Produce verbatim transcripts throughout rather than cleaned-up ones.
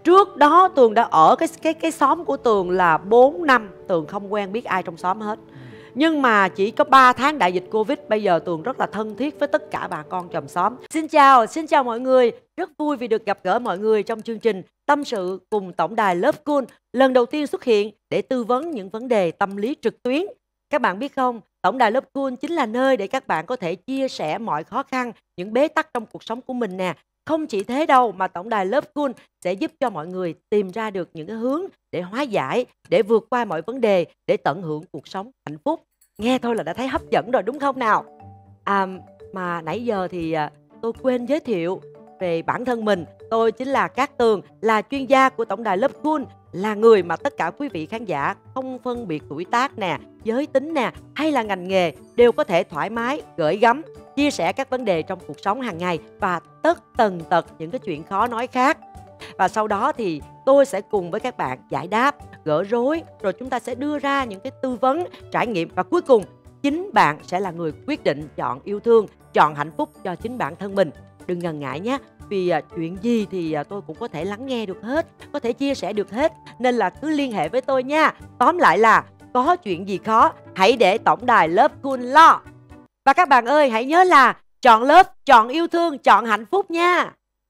trước đó Tường đã ở cái cái cái xóm của Tường là bốn năm, Tường không quen biết ai trong xóm hết. Nhưng mà chỉ có ba tháng đại dịch Covid, bây giờ Tường rất là thân thiết với tất cả bà con chòm xóm. Xin chào, xin chào mọi người. Rất vui vì được gặp gỡ mọi người trong chương trình Tâm sự cùng tổng đài Love Cool lần đầu tiên xuất hiện để tư vấn những vấn đề tâm lý trực tuyến. Các bạn biết không, tổng đài Love Cool chính là nơi để các bạn có thể chia sẻ mọi khó khăn, những bế tắc trong cuộc sống của mình nè. Không chỉ thế đâu, mà tổng đài Love Cool sẽ giúp cho mọi người tìm ra được những cái hướng để hóa giải, để vượt qua mọi vấn đề, để tận hưởng cuộc sống hạnh phúc. Nghe thôi là đã thấy hấp dẫn rồi đúng không nào? À, mà nãy giờ thì à, tôi quên giới thiệu về bản thân mình. Tôi chính là Cát Tường, là chuyên gia của tổng đài Love Cool, là người mà tất cả quý vị khán giả không phân biệt tuổi tác nè, giới tính nè, hay là ngành nghề đều có thể thoải mái, gửi gắm, chia sẻ các vấn đề trong cuộc sống hàng ngày và tất tần tật những cái chuyện khó nói khác. Và sau đó thì tôi sẽ cùng với các bạn giải đáp, gỡ rối, rồi chúng ta sẽ đưa ra những cái tư vấn, trải nghiệm, và cuối cùng chính bạn sẽ là người quyết định chọn yêu thương, chọn hạnh phúc cho chính bản thân mình. Đừng ngần ngại nhé, vì à, chuyện gì thì à, tôi cũng có thể lắng nghe được hết, có thể chia sẻ được hết, nên là cứ liên hệ với tôi nha. Tóm lại là có chuyện gì khó, hãy để tổng đài Love Cool lo. Và các bạn ơi, hãy nhớ là chọn love, chọn yêu thương, chọn hạnh phúc nha.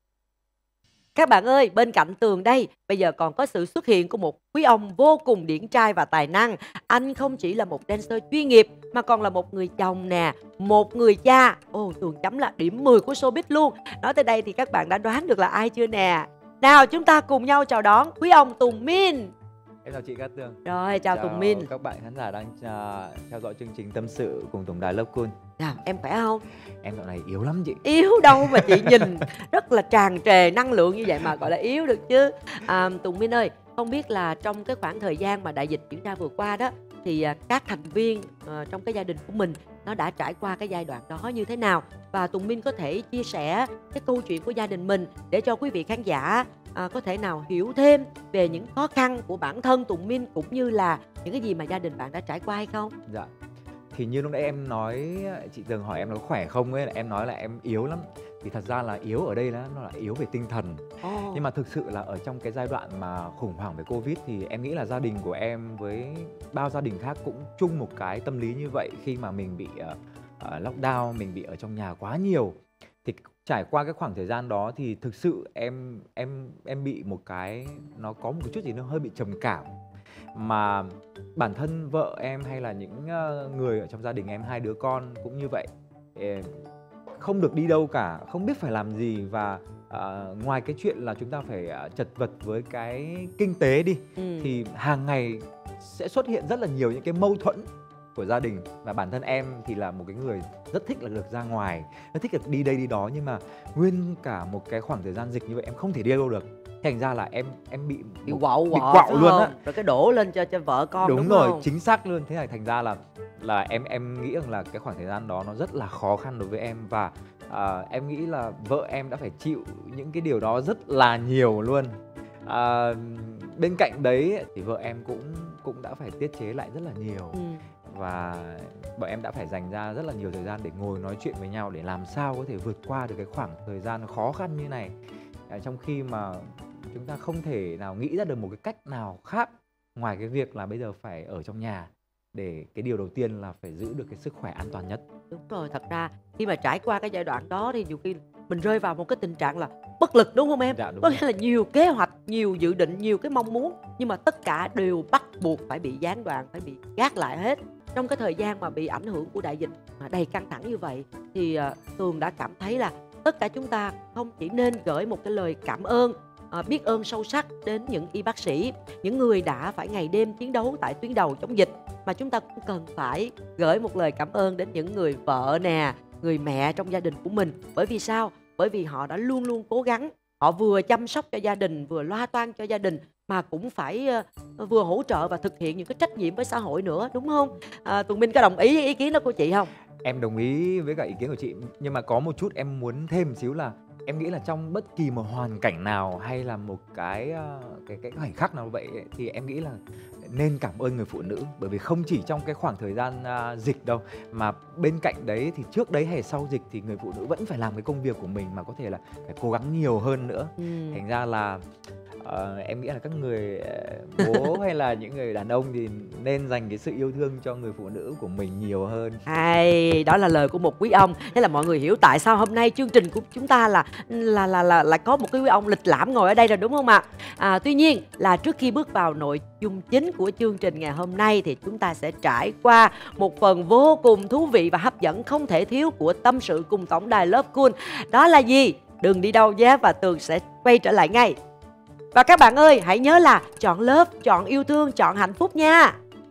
Các bạn ơi, bên cạnh Tường đây, bây giờ còn có sự xuất hiện của một quý ông vô cùng điển trai và tài năng. Anh không chỉ là một dancer chuyên nghiệp, mà còn là một người chồng nè, một người cha. Ồ, Tường chấm là điểm mười của showbiz luôn. Nói tới đây thì các bạn đã đoán được là ai chưa nè? Nào, chúng ta cùng nhau chào đón quý ông Tùng Min. Em chào chị Cát Tường. Rồi, chào, chào Tùng Min. Các bạn khán giả đang uh, theo dõi chương trình Tâm sự cùng tổng đài Love Cool. À, em khỏe không? Em dạo này yếu lắm chị. Yếu đâu mà chị nhìn rất là tràn trề năng lượng như vậy mà gọi là yếu được chứ. À, Tùng Min ơi, không biết là trong cái khoảng thời gian mà đại dịch diễn ra vừa qua đó, thì các thành viên uh, trong cái gia đình của mình nó đã trải qua cái giai đoạn đó như thế nào? Và Tùng Min có thể chia sẻ cái câu chuyện của gia đình mình để cho quý vị khán giả uh, có thể nào hiểu thêm về những khó khăn của bản thân Tùng Min, cũng như là những cái gì mà gia đình bạn đã trải qua hay không? Dạ. Thì như lúc nãy em nói, chị Tường hỏi em nó khỏe không ấy, là em nói là em yếu lắm. Thì thật ra là yếu ở đây là nó là yếu về tinh thần. Oh. Nhưng mà thực sự là ở trong cái giai đoạn mà khủng hoảng về Covid thì em nghĩ là gia đình của em với bao gia đình khác cũng chung một cái tâm lý như vậy. Khi mà mình bị uh, uh, lockdown, mình bị ở trong nhà quá nhiều. Thì trải qua cái khoảng thời gian đó thì thực sự em em em bị một cái, nó có một chút gì nó hơi bị trầm cảm. Mà bản thân vợ em hay là những người ở trong gia đình em, hai đứa con cũng như vậy, không được đi đâu cả, không biết phải làm gì. Và uh, ngoài cái chuyện là chúng ta phải uh, chật vật với cái kinh tế đi, ừ. thì hàng ngày sẽ xuất hiện rất là nhiều những cái mâu thuẫn của gia đình. Và bản thân em thì là một cái người rất thích là được ra ngoài, rất thích được đi đây đi đó. Nhưng mà nguyên cả một cái khoảng thời gian dịch như vậy em không thể đi đâu được. Thành ra là em em bị bị quạo bị quạo luôn á, rồi cái đổ lên cho cho vợ con. Đúng, đúng rồi, không? chính xác luôn. Thế này thành ra là là em em nghĩ rằng là cái khoảng thời gian đó nó rất là khó khăn đối với em. Và uh, em nghĩ là vợ em đã phải chịu những cái điều đó rất là nhiều luôn. Uh, bên cạnh đấy thì vợ em cũng cũng đã phải tiết chế lại rất là nhiều. ừ. Và bọn em đã phải dành ra rất là nhiều thời gian để ngồi nói chuyện với nhau, để làm sao có thể vượt qua được cái khoảng thời gian khó khăn như này. À, trong khi mà chúng ta không thể nào nghĩ ra được một cái cách nào khác ngoài cái việc là bây giờ phải ở trong nhà, để cái điều đầu tiên là phải giữ được cái sức khỏe an toàn nhất. Đúng rồi, thật ra khi mà trải qua cái giai đoạn đó thì nhiều khi mình rơi vào một cái tình trạng là bất lực, đúng không em? Dạ, đúng có nghĩa là nhiều kế hoạch, nhiều dự định, nhiều cái mong muốn, nhưng mà tất cả đều bắt buộc phải bị gián đoạn, phải bị gác lại hết. Trong cái thời gian mà bị ảnh hưởng của đại dịch mà đầy căng thẳng như vậy thì uh, Tường đã cảm thấy là tất cả chúng ta không chỉ nên gửi một cái lời cảm ơn, à, biết ơn sâu sắc đến những y bác sĩ, những người đã phải ngày đêm chiến đấu tại tuyến đầu chống dịch, mà chúng ta cũng cần phải gửi một lời cảm ơn đến những người vợ nè, người mẹ trong gia đình của mình. Bởi vì sao? Bởi vì họ đã luôn luôn cố gắng, họ vừa chăm sóc cho gia đình, vừa loa toan cho gia đình, mà cũng phải uh, vừa hỗ trợ và thực hiện những cái trách nhiệm với xã hội nữa, đúng không? À, Tùng Min có đồng ý với ý kiến đó của chị không? Em đồng ý với cả ý kiến của chị, nhưng mà có một chút em muốn thêm một xíu là em nghĩ là trong bất kỳ một hoàn cảnh nào hay là một cái cái cái khoảnh khắc nào vậy ấy, thì em nghĩ là nên cảm ơn người phụ nữ. Bởi vì không chỉ trong cái khoảng thời gian uh, dịch đâu, mà bên cạnh đấy thì trước đấy hay sau dịch thì người phụ nữ vẫn phải làm cái công việc của mình, mà có thể là phải cố gắng nhiều hơn nữa. ừ. Thành ra là Ờ, em nghĩ là các người ờ, bố hay là những người đàn ông thì nên dành cái sự yêu thương cho người phụ nữ của mình nhiều hơn. Hay, đó là lời của một quý ông. Thế là mọi người hiểu tại sao hôm nay chương trình của chúng ta là là là là, là có một cái quý ông lịch lãm ngồi ở đây rồi, đúng không ạ? À, tuy nhiên là trước khi bước vào nội dung chính của chương trình ngày hôm nay thì chúng ta sẽ trải qua một phần vô cùng thú vị và hấp dẫn không thể thiếu của tâm sự cùng tổng đài Love Cool. Đó là gì? Đừng đi đâu nhé, và Tường sẽ quay trở lại ngay. Và các bạn ơi, hãy nhớ là chọn love, chọn yêu thương, chọn hạnh phúc nha.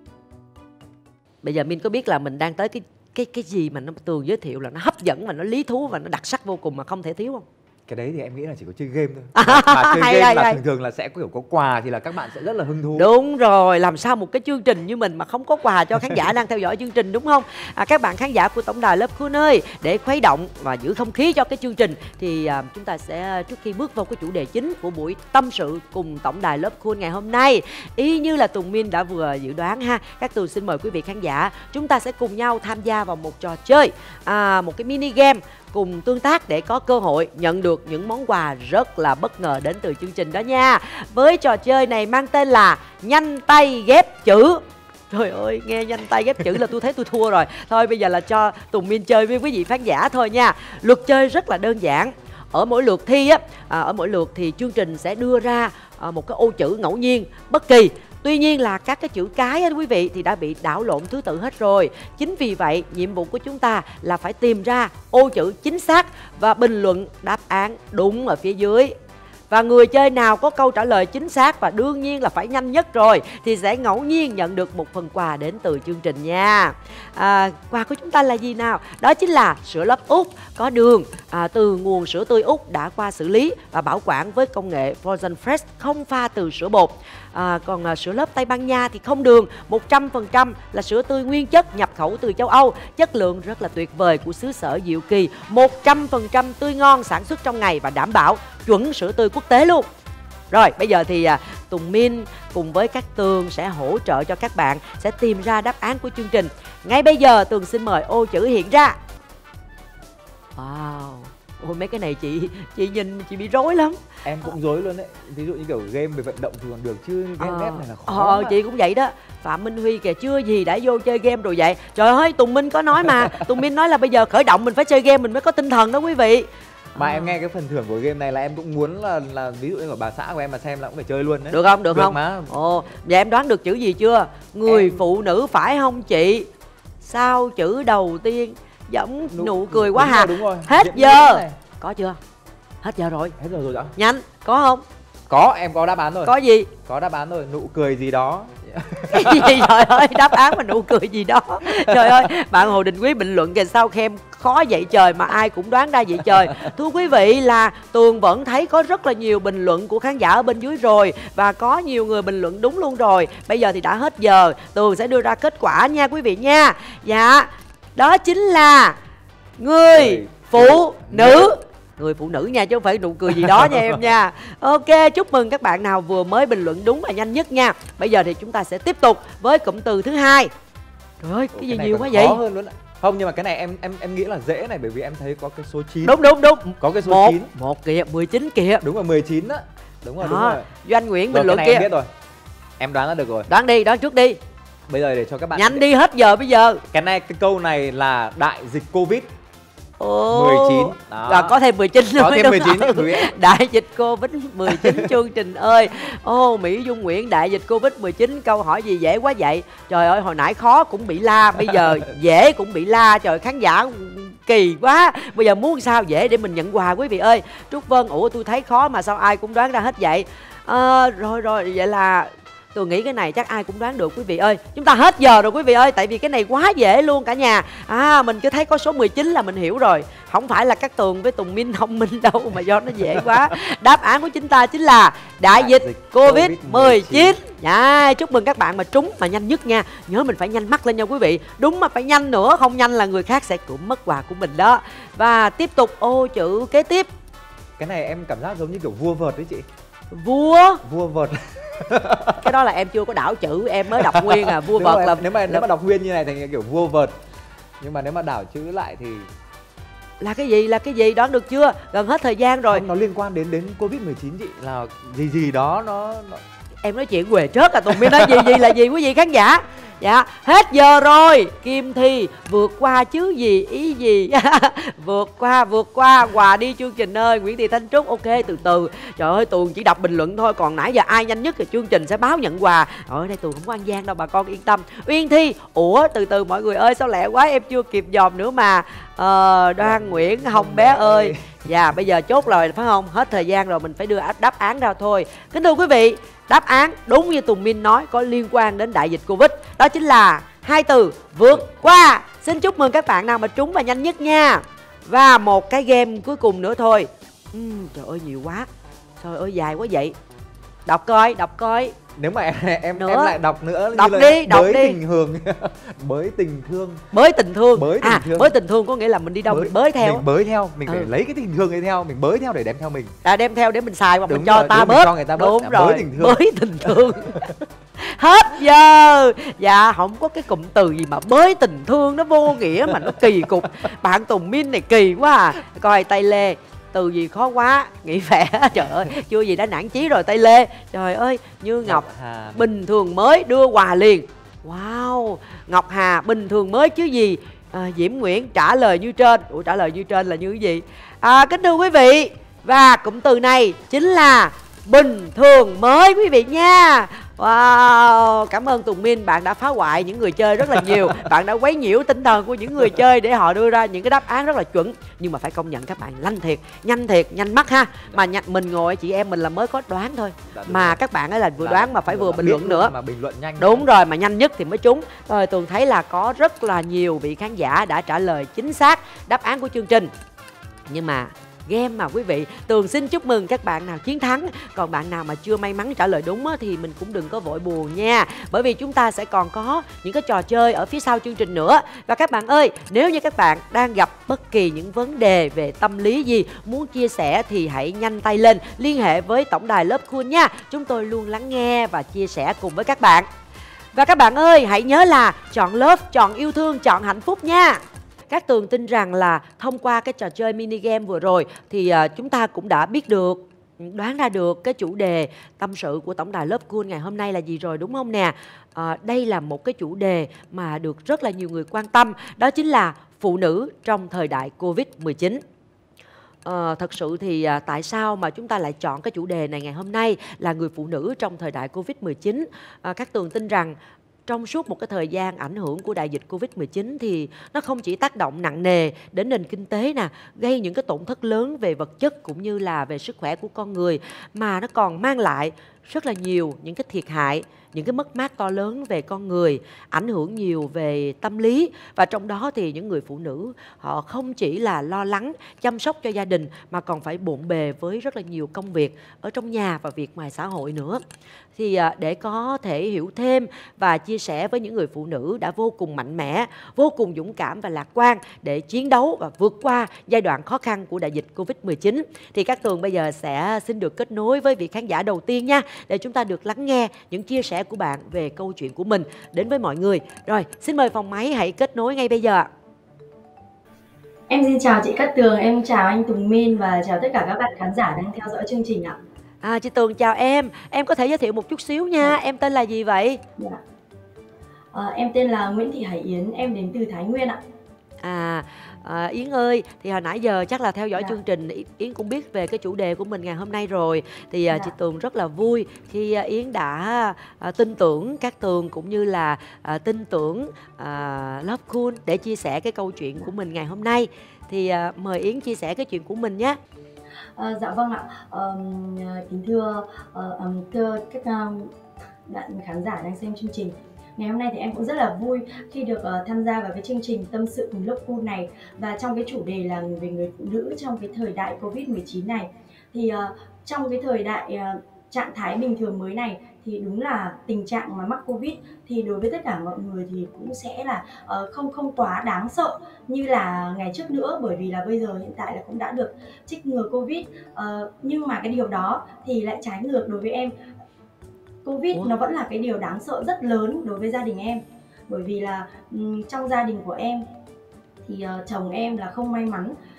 Bây giờ Min có biết là mình đang tới cái cái cái gì mà nó Tường giới thiệu là nó hấp dẫn và nó lý thú và nó đặc sắc vô cùng mà không thể thiếu không? Cái đấy thì em nghĩ là chỉ có chơi game thôi. Mà, mà chơi hay, game hay, là hay. thường thường là sẽ kiểu có quà thì là các bạn sẽ rất là hứng thú. Đúng rồi, làm sao một cái chương trình như mình mà không có quà cho khán giả đang theo dõi chương trình, đúng không? À, các bạn khán giả của tổng đài Love Cool ơi, để khuấy động và giữ không khí cho cái chương trình thì à, chúng ta sẽ trước khi bước vào cái chủ đề chính của buổi tâm sự cùng tổng đài Love Cool ngày hôm nay, y như là Tùng Min đã vừa dự đoán ha, các Tường xin mời quý vị khán giả chúng ta sẽ cùng nhau tham gia vào một trò chơi, à, một cái mini game cùng tương tác để có cơ hội nhận được những món quà rất là bất ngờ đến từ chương trình đó nha. Với trò chơi này mang tên là nhanh tay ghép chữ. Trời ơi, nghe nhanh tay ghép chữ là tôi thấy tôi thua rồi. Thôi bây giờ là cho Tùng Min chơi với quý vị khán giả thôi nha. Luật chơi rất là đơn giản. Ở mỗi lượt thi á, à, ở mỗi lượt thì chương trình sẽ đưa ra à, một cái ô chữ ngẫu nhiên bất kỳ. Tuy nhiên là các cái chữ cái á quý vị thì đã bị đảo lộn thứ tự hết rồi. Chính vì vậy nhiệm vụ của chúng ta là phải tìm ra ô chữ chính xác và bình luận đáp án đúng ở phía dưới. Và người chơi nào có câu trả lời chính xác và đương nhiên là phải nhanh nhất rồi thì sẽ ngẫu nhiên nhận được một phần quà đến từ chương trình nha. À, quà của chúng ta là gì nào? Đó chính là sữa Love Úc có đường à, từ nguồn sữa tươi Úc đã qua xử lý và bảo quản với công nghệ Frozen Fresh, không pha từ sữa bột. À, còn à, sữa Love Tây Ban Nha thì không đường, một trăm phần trăm là sữa tươi nguyên chất nhập khẩu từ châu Âu, chất lượng rất là tuyệt vời của xứ sở Diệu Kỳ, một trăm phần trăm tươi ngon, sản xuất trong ngày và đảm bảo chuẩn sữa tươi quốc tế luôn. Rồi bây giờ thì à, Tùng Min cùng với các Tường sẽ hỗ trợ cho các bạn sẽ tìm ra đáp án của chương trình. Ngay bây giờ Tường xin mời ô chữ hiện ra. Wow, ôi mấy cái này chị chị nhìn chị bị rối lắm. Em cũng rối luôn đấy. Ví dụ như kiểu game về vận động thì còn được chứ game ờ, ghép này là khó. Ờ, chị cũng vậy đó. Phạm Minh Huy kìa, chưa gì đã vô chơi game rồi vậy. Trời ơi, Tùng Min có nói mà. Tùng Min nói là bây giờ khởi động mình phải chơi game mình mới có tinh thần đó quý vị. Mà à. em nghe cái phần thưởng của game này là em cũng muốn là là ví dụ như của bà xã của em mà xem là cũng phải chơi luôn đấy. Được không? Được, được không? Mà. Ồ, vậy em đoán được chữ gì chưa? Người em... phụ nữ phải không chị? Sao chữ đầu tiên giống nụ, nụ cười quá hà. Đúng rồi. Hết Điểm giờ. Có chưa? Hết giờ rồi. Hết giờ rồi đó. Nhanh, có không? Có, em có đáp án rồi. Có gì? Có đáp án rồi, nụ cười gì đó. Cái gì trời ơi, đáp án mà nụ cười gì đó. Trời ơi, bạn Hồ Đình Quý bình luận kìa, sao khen khó vậy trời mà ai cũng đoán ra vậy trời. Thưa quý vị là Tường vẫn thấy có rất là nhiều bình luận của khán giả ở bên dưới rồi, và có nhiều người bình luận đúng luôn rồi. Bây giờ thì đã hết giờ, Tường sẽ đưa ra kết quả nha quý vị nha. Dạ, đó chính là người phụ nữ. Người phụ nữ nha, chứ không phải nụ cười gì đó nha em nha. Ok, chúc mừng các bạn nào vừa mới bình luận đúng và nhanh nhất nha. Bây giờ thì chúng ta sẽ tiếp tục với cụm từ thứ hai. Trời ơi, cái, cái gì nhiều quá vậy? Khó hơn luôn. Không, nhưng mà cái này em em em nghĩ là dễ này, bởi vì em thấy có cái số chín. Đúng đúng đúng. Có cái số một, chín. Một kìa, mười chín kìa. Đúng rồi, mười chín đó. Đúng rồi, đó, đúng rồi. Doanh Nguyễn rồi, bình luận cái kia. Em biết rồi. Em đoán ra được rồi. Đoán đi, đoán trước đi. Bây giờ để cho các bạn nhanh đi, hết giờ bây giờ. Cái này cái câu này là đại dịch Covid. Ồ, mười chín đó. Rồi có thêm mười chín nữa. Có thêm mười chín nữa. Đại dịch Covid mười chín chương trình ơi. Ô, Mỹ Dung Nguyễn, đại dịch Covid mười chín, câu hỏi gì dễ quá vậy? Trời ơi, hồi nãy khó cũng bị la, bây giờ dễ cũng bị la. Trời, khán giả kỳ quá. Bây giờ muốn sao dễ để mình nhận quà quý vị ơi. Trúc Vân, ủa tôi thấy khó mà sao ai cũng đoán ra hết vậy? À, rồi rồi, vậy là tôi nghĩ cái này chắc ai cũng đoán được quý vị ơi. Chúng ta hết giờ rồi quý vị ơi, tại vì cái này quá dễ luôn cả nhà. À, mình cứ thấy có số mười chín là mình hiểu rồi. Không phải là các Tường với Tùng Min thông minh đâu, mà do nó dễ quá. Đáp án của chúng ta chính là đại dịch Covid mười chín. Dạ, chúc mừng các bạn mà trúng mà nhanh nhất nha. Nhớ mình phải nhanh mắt lên nha quý vị. Đúng mà phải nhanh nữa, không nhanh là người khác sẽ cũng mất quà của mình đó. Và tiếp tục ô chữ kế tiếp. Cái này em cảm giác giống như kiểu vua vợt đấy chị. Vua? Vua vợt. Cái đó là em chưa có đảo chữ, em mới đọc nguyên à. Vua vợt là nếu mà nếu mà đọc nguyên như này thì kiểu vua vợt, nhưng mà nếu mà đảo chữ lại thì Là cái gì? Là cái gì? Đoán được chưa? Gần hết thời gian rồi. Không, nó liên quan đến đến Covid mười chín chị, là gì gì đó nó, nó... Em nói chuyện quề trớt à, Tùng Miên nói gì gì là gì quý vị khán giả. Dạ, hết giờ rồi. Kim Thi vượt qua chứ gì, ý gì. Vượt qua, vượt qua. Quà đi chương trình ơi. Nguyễn Thị Thanh Trúc, ok, từ từ. Trời ơi, Tường chỉ đọc bình luận thôi. Còn nãy giờ ai nhanh nhất thì chương trình sẽ báo nhận quà. Ở đây Tường không có ăn gian đâu, bà con yên tâm. Uyên Thi, ủa từ từ mọi người ơi, sao lẹ quá, em chưa kịp dòm nữa mà. Ờ, Đoan Nguyễn, Hồng bé ơi. Dạ, bây giờ chốt lời phải không? Hết thời gian rồi, mình phải đưa đáp án ra thôi. Kính thưa quý vị, đáp án đúng như Tùng Minh nói, có liên quan đến đại dịch Covid. Đó chính là hai từ vượt qua. Xin chúc mừng các bạn nào mà trúng và nhanh nhất nha. Và một cái game cuối cùng nữa thôi. uhm, Trời ơi nhiều quá. Trời ơi dài quá vậy. Đọc coi, đọc coi. Nếu mà em em, nữa. em lại đọc nữa, đọc như đi, là đọc bới đi. Tình thương. Bới tình thương. Bới tình thương. Bới tình à, thương. Bới tình thương có nghĩa là mình đi đâu bới, mình bới theo. Mình bới theo, mình ừ. phải lấy cái tình thương ấy theo, mình bới theo để đem theo mình. À, đem theo để mình xài hoặc đúng mình cho rồi, ta bớt. cho người ta bớt. Đúng à, rồi. Bới tình thương. Bới tình thương. Hết giờ. Dạ, không có cái cụm từ gì mà bới tình thương, nó vô nghĩa mà nó kỳ cục. Bạn Tùng Minh này kỳ quá à. Coi tay Lê, từ gì khó quá, nghỉ vẽ. Trời ơi, chưa gì đã nản chí rồi tay Lê. Trời ơi, Như Ngọc, Hà. Bình thường mới đưa quà liền. Wow, Ngọc Hà, bình thường mới chứ gì. à, Diễm Nguyễn trả lời như trên. Ủa, trả lời như trên là như cái gì? à, Kính thưa quý vị, và cụm từ này chính là bình thường mới quý vị nha. Wow, cảm ơn Tùng Minh, bạn đã phá hoại những người chơi rất là nhiều. Bạn đã quấy nhiễu tinh thần của những người chơi để họ đưa ra những cái đáp án rất là chuẩn. Nhưng mà phải công nhận các bạn lanh thiệt, nhanh thiệt, nhanh mắt ha. Mà nhanh, mình ngồi chị em mình là mới có đoán thôi. Mà các bạn ấy là vừa đoán mà phải vừa bình luận nữa. Mà bình luận nhanh. Đúng rồi, mà nhanh nhất thì mới trúng. Rồi Tường thấy là có rất là nhiều vị khán giả đã trả lời chính xác đáp án của chương trình. Nhưng mà game mà quý vị, Tường xin chúc mừng các bạn nào chiến thắng. Còn bạn nào mà chưa may mắn trả lời đúng á, thì mình cũng đừng có vội buồn nha. Bởi vì chúng ta sẽ còn có những cái trò chơi ở phía sau chương trình nữa. Và các bạn ơi, nếu như các bạn đang gặp bất kỳ những vấn đề về tâm lý gì muốn chia sẻ thì hãy nhanh tay lên, liên hệ với tổng đài Love Cool nha. Chúng tôi luôn lắng nghe và chia sẻ cùng với các bạn. Và các bạn ơi, hãy nhớ là chọn love, chọn yêu thương, chọn hạnh phúc nha. Các Tường tin rằng là thông qua cái trò chơi mini game vừa rồi thì uh, chúng ta cũng đã biết được, đoán ra được cái chủ đề tâm sự của tổng đài Love Cool ngày hôm nay là gì rồi, đúng không nè? À, đây là một cái chủ đề mà được rất là nhiều người quan tâm, đó chính là phụ nữ trong thời đại Covid mười chín. À, thật sự thì à, tại sao mà chúng ta lại chọn cái chủ đề này ngày hôm nay là người phụ nữ trong thời đại Covid mười chín? À, các Tường tin rằng trong suốt một cái thời gian ảnh hưởng của đại dịch Covid mười chín thì nó không chỉ tác động nặng nề đến nền kinh tế nè, gây những cái tổn thất lớn về vật chất cũng như là về sức khỏe của con người, mà nó còn mang lại rất là nhiều những cái thiệt hại, những cái mất mát to lớn về con người, ảnh hưởng nhiều về tâm lý. Và trong đó thì những người phụ nữ họ không chỉ là lo lắng chăm sóc cho gia đình mà còn phải bộn bề với rất là nhiều công việc ở trong nhà và việc ngoài xã hội nữa. Thì để có thể hiểu thêm và chia sẻ với những người phụ nữ đã vô cùng mạnh mẽ, vô cùng dũng cảm và lạc quan để chiến đấu và vượt qua giai đoạn khó khăn của đại dịch Covid mười chín, thì các Tường bây giờ sẽ xin được kết nối với vị khán giả đầu tiên nha, để chúng ta được lắng nghe những chia sẻ của bạn về câu chuyện của mình đến với mọi người. Rồi, xin mời phòng máy hãy kết nối ngay bây giờ. Em xin chào chị Cát Tường, em chào anh Tùng Minh và chào tất cả các bạn khán giả đang theo dõi chương trình ạ. À, chị Tường chào em, em có thể giới thiệu một chút xíu nha, dạ. Em tên là gì vậy? Dạ. À, em tên là Nguyễn Thị Hải Yến, em đến từ Thái Nguyên ạ. À, à Yến ơi, thì hồi nãy giờ chắc là theo dõi dạ. chương trình, Yến cũng biết về cái chủ đề của mình ngày hôm nay rồi. Thì dạ. chị Tường rất là vui khi Yến đã à, tin tưởng các Tường cũng như là à, tin tưởng à, Love Cool để chia sẻ cái câu chuyện dạ. của mình ngày hôm nay. Thì à, mời Yến chia sẻ cái chuyện của mình nhé. À, dạ vâng ạ, um, kính thưa, uh, um, thưa các um, bạn khán giả đang xem chương trình. Ngày hôm nay thì em cũng rất là vui khi được uh, tham gia vào cái chương trình tâm sự cùng Love Cool này. Và trong cái chủ đề là về người phụ nữ trong cái thời đại Covid mười chín này. Thì uh, trong cái thời đại uh, trạng thái bình thường mới này thì đúng là tình trạng mà mắc Covid thì đối với tất cả mọi người thì cũng sẽ là uh, không không quá đáng sợ như là ngày trước nữa, bởi vì là bây giờ hiện tại là cũng đã được trích ngừa Covid. Uh, nhưng mà cái điều đó thì lại trái ngược đối với em. Covid Ủa? Nó vẫn là cái điều đáng sợ rất lớn đối với gia đình em, bởi vì là um, trong gia đình của em thì uh, chồng em là không may mắn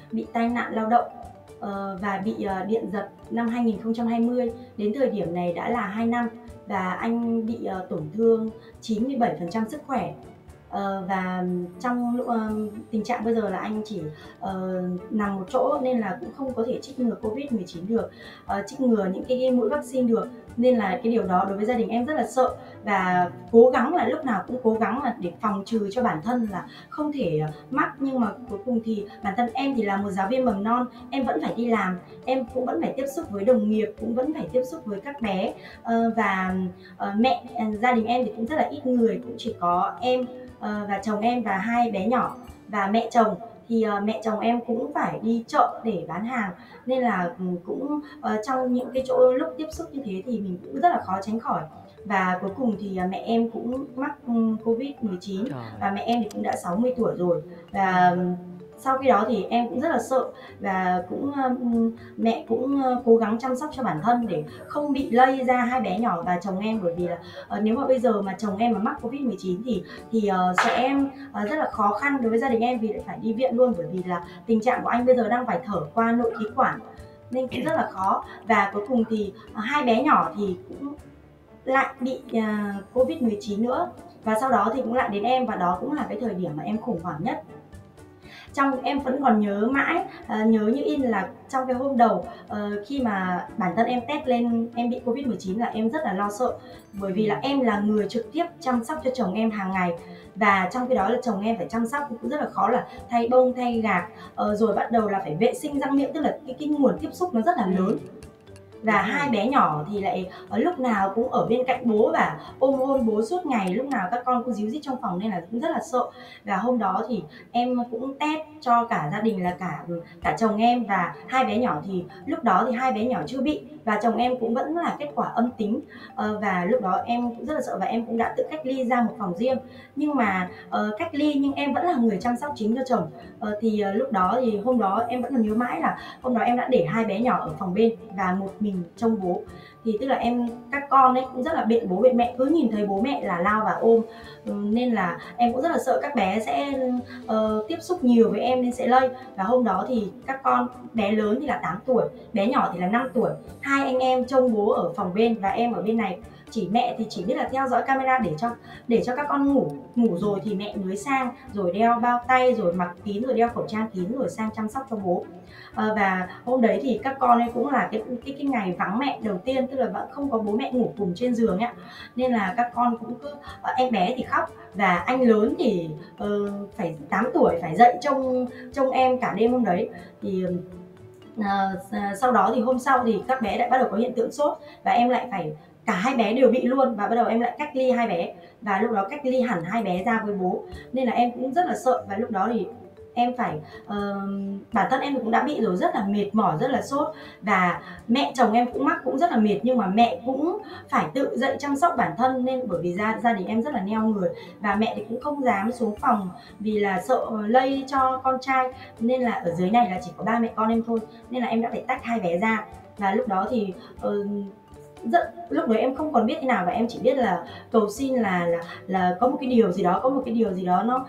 bị tai nạn lao động uh, và bị uh, điện giật năm hai nghìn không trăm hai mươi. Đến thời điểm này đã là hai năm và anh bị uh, tổn thương chín mươi bảy phần trăm sức khỏe. Uh, và trong uh, tình trạng bây giờ là anh chỉ uh, nằm một chỗ nên là cũng không có thể trích ngừa covid mười chín được, uh, trích ngừa những cái, cái mũi vaccine được, nên là cái điều đó đối với gia đình em rất là sợ và cố gắng là lúc nào cũng cố gắng là để phòng trừ cho bản thân là không thể mắc. Nhưng mà cuối cùng thì bản thân em thì là một giáo viên mầm non, em vẫn phải đi làm, em cũng vẫn phải tiếp xúc với đồng nghiệp, cũng vẫn phải tiếp xúc với các bé, uh, và uh, mẹ uh, gia đình em thì cũng rất là ít người, cũng chỉ có em và chồng em và hai bé nhỏ. Và mẹ chồng thì uh, mẹ chồng em cũng phải đi chợ để bán hàng, nên là cũng uh, trong những cái chỗ lúc tiếp xúc như thế thì mình cũng rất là khó tránh khỏi. Và cuối cùng thì uh, mẹ em cũng mắc um, covid mười chín và mẹ em thì cũng đã sáu mươi tuổi rồi. Và sau khi đó thì em cũng rất là sợ và cũng uh, mẹ cũng uh, cố gắng chăm sóc cho bản thân để không bị lây ra hai bé nhỏ và chồng em, bởi vì là uh, nếu mà bây giờ mà chồng em mà mắc covid mười chín thì thì uh, sẽ uh, rất là khó khăn đối với gia đình em, vì lại phải đi viện luôn, bởi vì là tình trạng của anh bây giờ đang phải thở qua nội khí quản nên cũng rất là khó. Và cuối cùng thì uh, hai bé nhỏ thì cũng lại bị uh, covid mười chín nữa, và sau đó thì cũng lại đến em, và đó cũng là cái thời điểm mà em khủng hoảng nhất. Trong em vẫn còn nhớ mãi, uh, nhớ như in là trong cái hôm đầu uh, khi mà bản thân em test lên em bị covid mười chín là em rất là lo sợ, bởi vì là em là người trực tiếp chăm sóc cho chồng em hàng ngày, và trong cái đó là chồng em phải chăm sóc cũng rất là khó, là thay bông thay gạc, uh, rồi bắt đầu là phải vệ sinh răng miệng, tức là cái, cái nguồn tiếp xúc nó rất là lớn. Và hai bé nhỏ thì lại ở lúc nào cũng ở bên cạnh bố và ôm hôn bố suốt ngày, lúc nào các con cũng díu dít trong phòng nên là cũng rất là sợ. Và hôm đó thì em cũng test cho cả gia đình, là cả cả chồng em và hai bé nhỏ, thì lúc đó thì hai bé nhỏ chưa bị và chồng em cũng vẫn là kết quả âm tính. ờ, Và lúc đó em cũng rất là sợ và em cũng đã tự cách ly ra một phòng riêng. Nhưng mà uh, cách ly nhưng em vẫn là người chăm sóc chính cho chồng. uh, Thì uh, lúc đó thì hôm đó em vẫn còn nhớ mãi là hôm đó em đã để hai bé nhỏ ở phòng bên và một mình trông bố. Thì tức là em, các con ấy cũng rất là bện bố bện mẹ, cứ nhìn thấy bố mẹ là lao vào ôm. ừ, Nên là em cũng rất là sợ các bé sẽ uh, tiếp xúc nhiều với em nên sẽ lây. Và hôm đó thì các con, bé lớn thì là tám tuổi, bé nhỏ thì là năm tuổi. Hai anh em trông bố ở phòng bên và em ở bên này. Chỉ mẹ thì chỉ biết là theo dõi camera để cho để cho các con ngủ ngủ rồi thì mẹ mới sang, rồi đeo bao tay, rồi mặc kín, rồi đeo khẩu trang kín, rồi sang chăm sóc cho bố. À, và hôm đấy thì các con ấy cũng là cái cái cái ngày vắng mẹ đầu tiên, tức là vẫn không có bố mẹ ngủ cùng trên giường ấy, nên là các con cũng cứ, em bé thì khóc và anh lớn thì uh, phải tám tuổi phải dậy trông trông em cả đêm hôm đấy. Thì uh, sau đó thì hôm sau thì các bé lại bắt đầu có hiện tượng sốt và em lại phải, cả hai bé đều bị luôn, và bắt đầu em lại cách ly hai bé, và lúc đó cách ly hẳn hai bé ra với bố, nên là em cũng rất là sợ. Và lúc đó thì em phải uh, bản thân em cũng đã bị rồi, rất là mệt mỏi, rất là sốt, và mẹ chồng em cũng mắc cũng rất là mệt, nhưng mà mẹ cũng phải tự dậy chăm sóc bản thân, nên bởi vì gia, gia đình em rất là neo người, và mẹ thì cũng không dám xuống phòng vì là sợ lây cho con trai, nên là ở dưới này là chỉ có ba mẹ con em thôi, nên là em đã phải tách hai bé ra. Và lúc đó thì uh, rất, lúc đấy em không còn biết thế nào, và em chỉ biết là cầu xin là là là có một cái điều gì đó, có một cái điều gì đó nó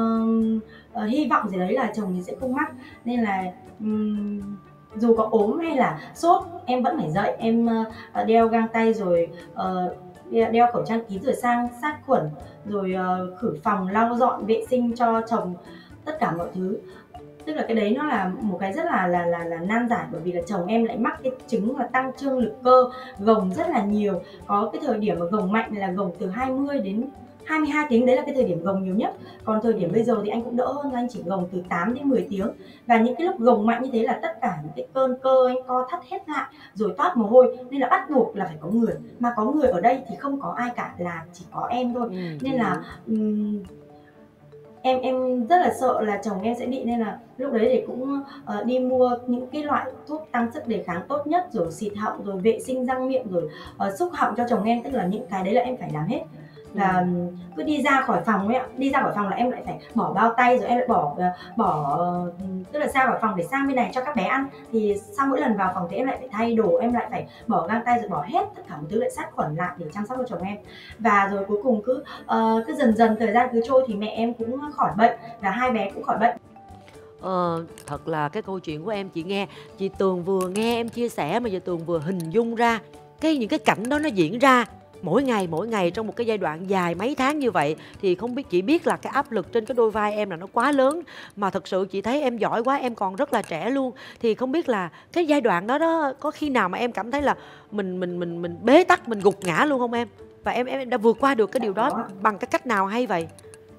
uh, uh, hy vọng gì đấy là chồng mình sẽ không mắc. Nên là um, dù có ốm hay là sốt em vẫn phải dậy, em uh, đeo găng tay, rồi uh, đeo khẩu trang kín, rồi sang sát khuẩn, rồi uh, khử phòng, lau dọn vệ sinh cho chồng tất cả mọi thứ. Tức là cái đấy nó là một cái rất là là là, là nan giải, bởi vì là chồng em lại mắc cái chứng là tăng trương lực cơ, gồng rất là nhiều. Có cái thời điểm mà gồng mạnh là gồng từ hai mươi đến hai mươi hai tiếng, đấy là cái thời điểm gồng nhiều nhất. Còn thời điểm bây giờ thì anh cũng đỡ hơn, anh chỉ gồng từ tám đến mười tiếng. Và những cái lúc gồng mạnh như thế là tất cả những cái cơn cơ anh co thắt hết lại, rồi toát mồ hôi, nên là bắt buộc là phải có người. Mà có người ở đây thì không có ai cả, là chỉ có em thôi. ừ, Nên là um, em em rất là sợ là chồng em sẽ bị, nên là lúc đấy thì cũng uh, đi mua những cái loại thuốc tăng sức đề kháng tốt nhất, rồi xịt họng, rồi vệ sinh răng miệng, rồi uh, xúc họng cho chồng em. Tức là những cái đấy là em phải làm hết. Và ừ. cứ đi ra khỏi phòng ấy ạ, đi ra khỏi phòng là em lại phải bỏ bao tay, rồi em lại bỏ bỏ tức là ra khỏi phòng để sang bên này cho các bé ăn. Thì sau mỗi lần vào phòng thì em lại phải thay đồ, em lại phải bỏ găng tay, rồi bỏ hết tất cả mọi thứ, lại sát khuẩn lại để chăm sóc cho chồng em. Và rồi cuối cùng cứ uh, cứ dần dần thời gian cứ trôi thì mẹ em cũng khỏi bệnh và hai bé cũng khỏi bệnh. Ờ, thật là cái câu chuyện của em chị nghe, chị Tường vừa nghe em chia sẻ mà chị Tường vừa hình dung ra cái những cái cảnh đó nó diễn ra mỗi ngày mỗi ngày trong một cái giai đoạn dài mấy tháng như vậy. Thì không biết, chị biết là cái áp lực trên cái đôi vai em là nó quá lớn, mà thật sự chị thấy em giỏi quá, em còn rất là trẻ luôn. Thì không biết là cái giai đoạn đó đó có khi nào mà em cảm thấy là mình mình mình mình bế tắc, mình gục ngã luôn không em? Và em em đã vượt qua được cái Dạ điều đó có ạ. bằng cái cách nào hay vậy?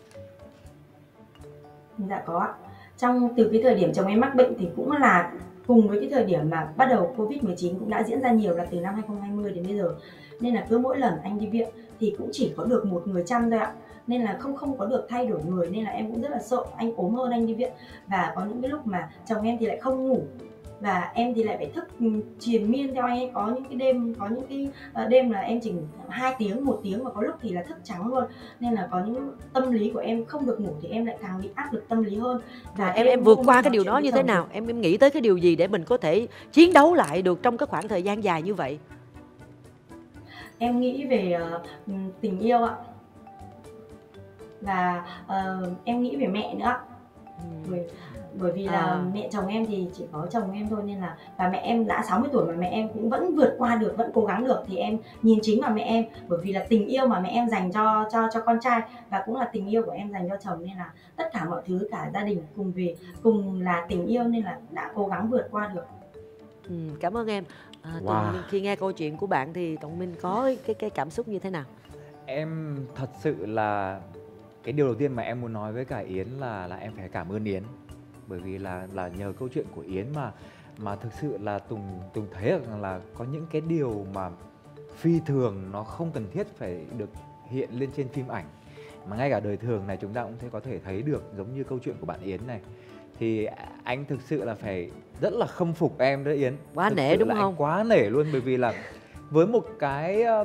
Dạ có ạ. Trong từ cái thời điểm chồng em mắc bệnh thì cũng là cùng với cái thời điểm mà bắt đầu Covid mười chín cũng đã diễn ra nhiều, là từ năm hai không hai không đến bây giờ. Nên là cứ mỗi lần anh đi viện thì cũng chỉ có được một người chăm thôi ạ. Nên là không không có được thay đổi người, nên là em cũng rất là sợ anh ốm hơn anh đi viện. Và có những cái lúc mà chồng em thì lại không ngủ và em thì lại phải thức triền miên theo anh ấy. Có những cái đêm có những cái uh, đêm là em chỉ ngủ hai tiếng, một tiếng, và có lúc thì là thức trắng luôn. Nên là có những tâm lý của em không được ngủ thì em lại càng bị áp lực tâm lý hơn. Và em em vượt qua cái điều đó như thế nào? Em em nghĩ tới cái điều gì để mình có thể chiến đấu lại được trong cái khoảng thời gian dài như vậy? Em nghĩ về uh, tình yêu ạ. Và uh, em nghĩ về mẹ nữa. Ừ. Bởi, bởi vì là à. mẹ chồng em thì chỉ có chồng em thôi, nên là và mẹ em đã sáu mươi tuổi mà mẹ em cũng vẫn vượt qua được, vẫn cố gắng được, thì em nhìn chính vào mẹ em. Bởi vì là tình yêu mà mẹ em dành cho cho cho con trai và cũng là tình yêu của em dành cho chồng, nên là tất cả mọi thứ, cả gia đình cùng về cùng là tình yêu, nên là đã cố gắng vượt qua được. Ừ, cảm ơn em. À, wow. Tùng, khi nghe câu chuyện của bạn thì Tùng Minh có cái cái cảm xúc như thế nào? Em thật sự là cái điều đầu tiên mà em muốn nói với cả Yến là là em phải cảm ơn Yến, bởi vì là là nhờ câu chuyện của Yến mà mà thực sự là Tùng Tùng thấy rằng là có những cái điều mà phi thường nó không cần thiết phải được hiện lên trên phim ảnh, mà ngay cả đời thường này chúng ta cũng có thể thấy được, giống như câu chuyện của bạn Yến này. Thì anh thực sự là phải rất là khâm phục em đó Yến. Quá thực nể đúng không? Anh quá nể luôn, bởi vì là với một cái uh,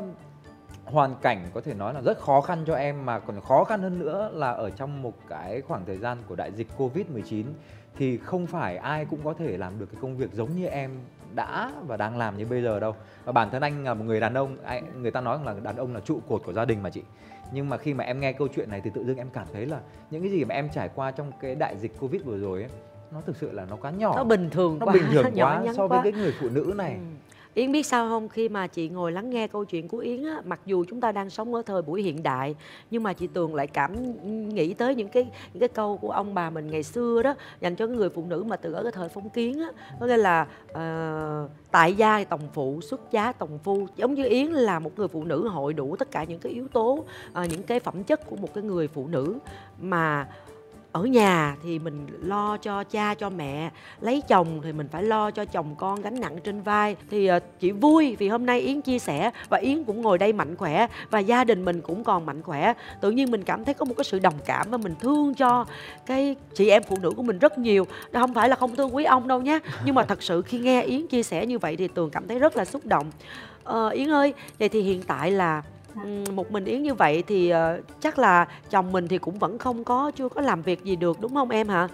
hoàn cảnh có thể nói là rất khó khăn cho em, mà còn khó khăn hơn nữa là ở trong một cái khoảng thời gian của đại dịch Covid mười chín, thì không phải ai cũng có thể làm được cái công việc giống như em đã và đang làm như bây giờ đâu. Và bản thân anh là một người đàn ông, anh, người ta nói là đàn ông là trụ cột của gia đình mà chị. Nhưng mà khi mà em nghe câu chuyện này thì tự dưng em cảm thấy là những cái gì mà em trải qua trong cái đại dịch Covid vừa rồi ấy, nó thực sự là nó quá nhỏ, nó bình thường nó quá, bình thường nhỏ quá so với quá. cái người phụ nữ này. Ừ. Yến biết sao không, khi mà chị ngồi lắng nghe câu chuyện của Yến á, mặc dù chúng ta đang sống ở thời buổi hiện đại, nhưng mà chị Tường lại cảm nghĩ tới những cái những cái câu của ông bà mình ngày xưa đó, dành cho cái người phụ nữ mà từ ở cái thời phong kiến á, có nghĩa là uh, tại gia tòng phụ, xuất giá tòng phu. Giống như Yến là một người phụ nữ hội đủ tất cả những cái yếu tố, uh, những cái phẩm chất của một cái người phụ nữ. Mà ở nhà thì mình lo cho cha cho mẹ, lấy chồng thì mình phải lo cho chồng con, gánh nặng trên vai. Thì uh, chị vui vì hôm nay Yến chia sẻ và Yến cũng ngồi đây mạnh khỏe, và gia đình mình cũng còn mạnh khỏe. Tự nhiên mình cảm thấy có một cái sự đồng cảm và mình thương cho cái chị em phụ nữ của mình rất nhiều. Đó không phải là không thương quý ông đâu nhé, nhưng mà thật sự khi nghe Yến chia sẻ như vậy thì Tường cảm thấy rất là xúc động. uh, Yến ơi, vậy thì hiện tại là một mình Yến như vậy thì uh, chắc là chồng mình thì cũng vẫn không có, chưa có làm việc gì được đúng không em hả?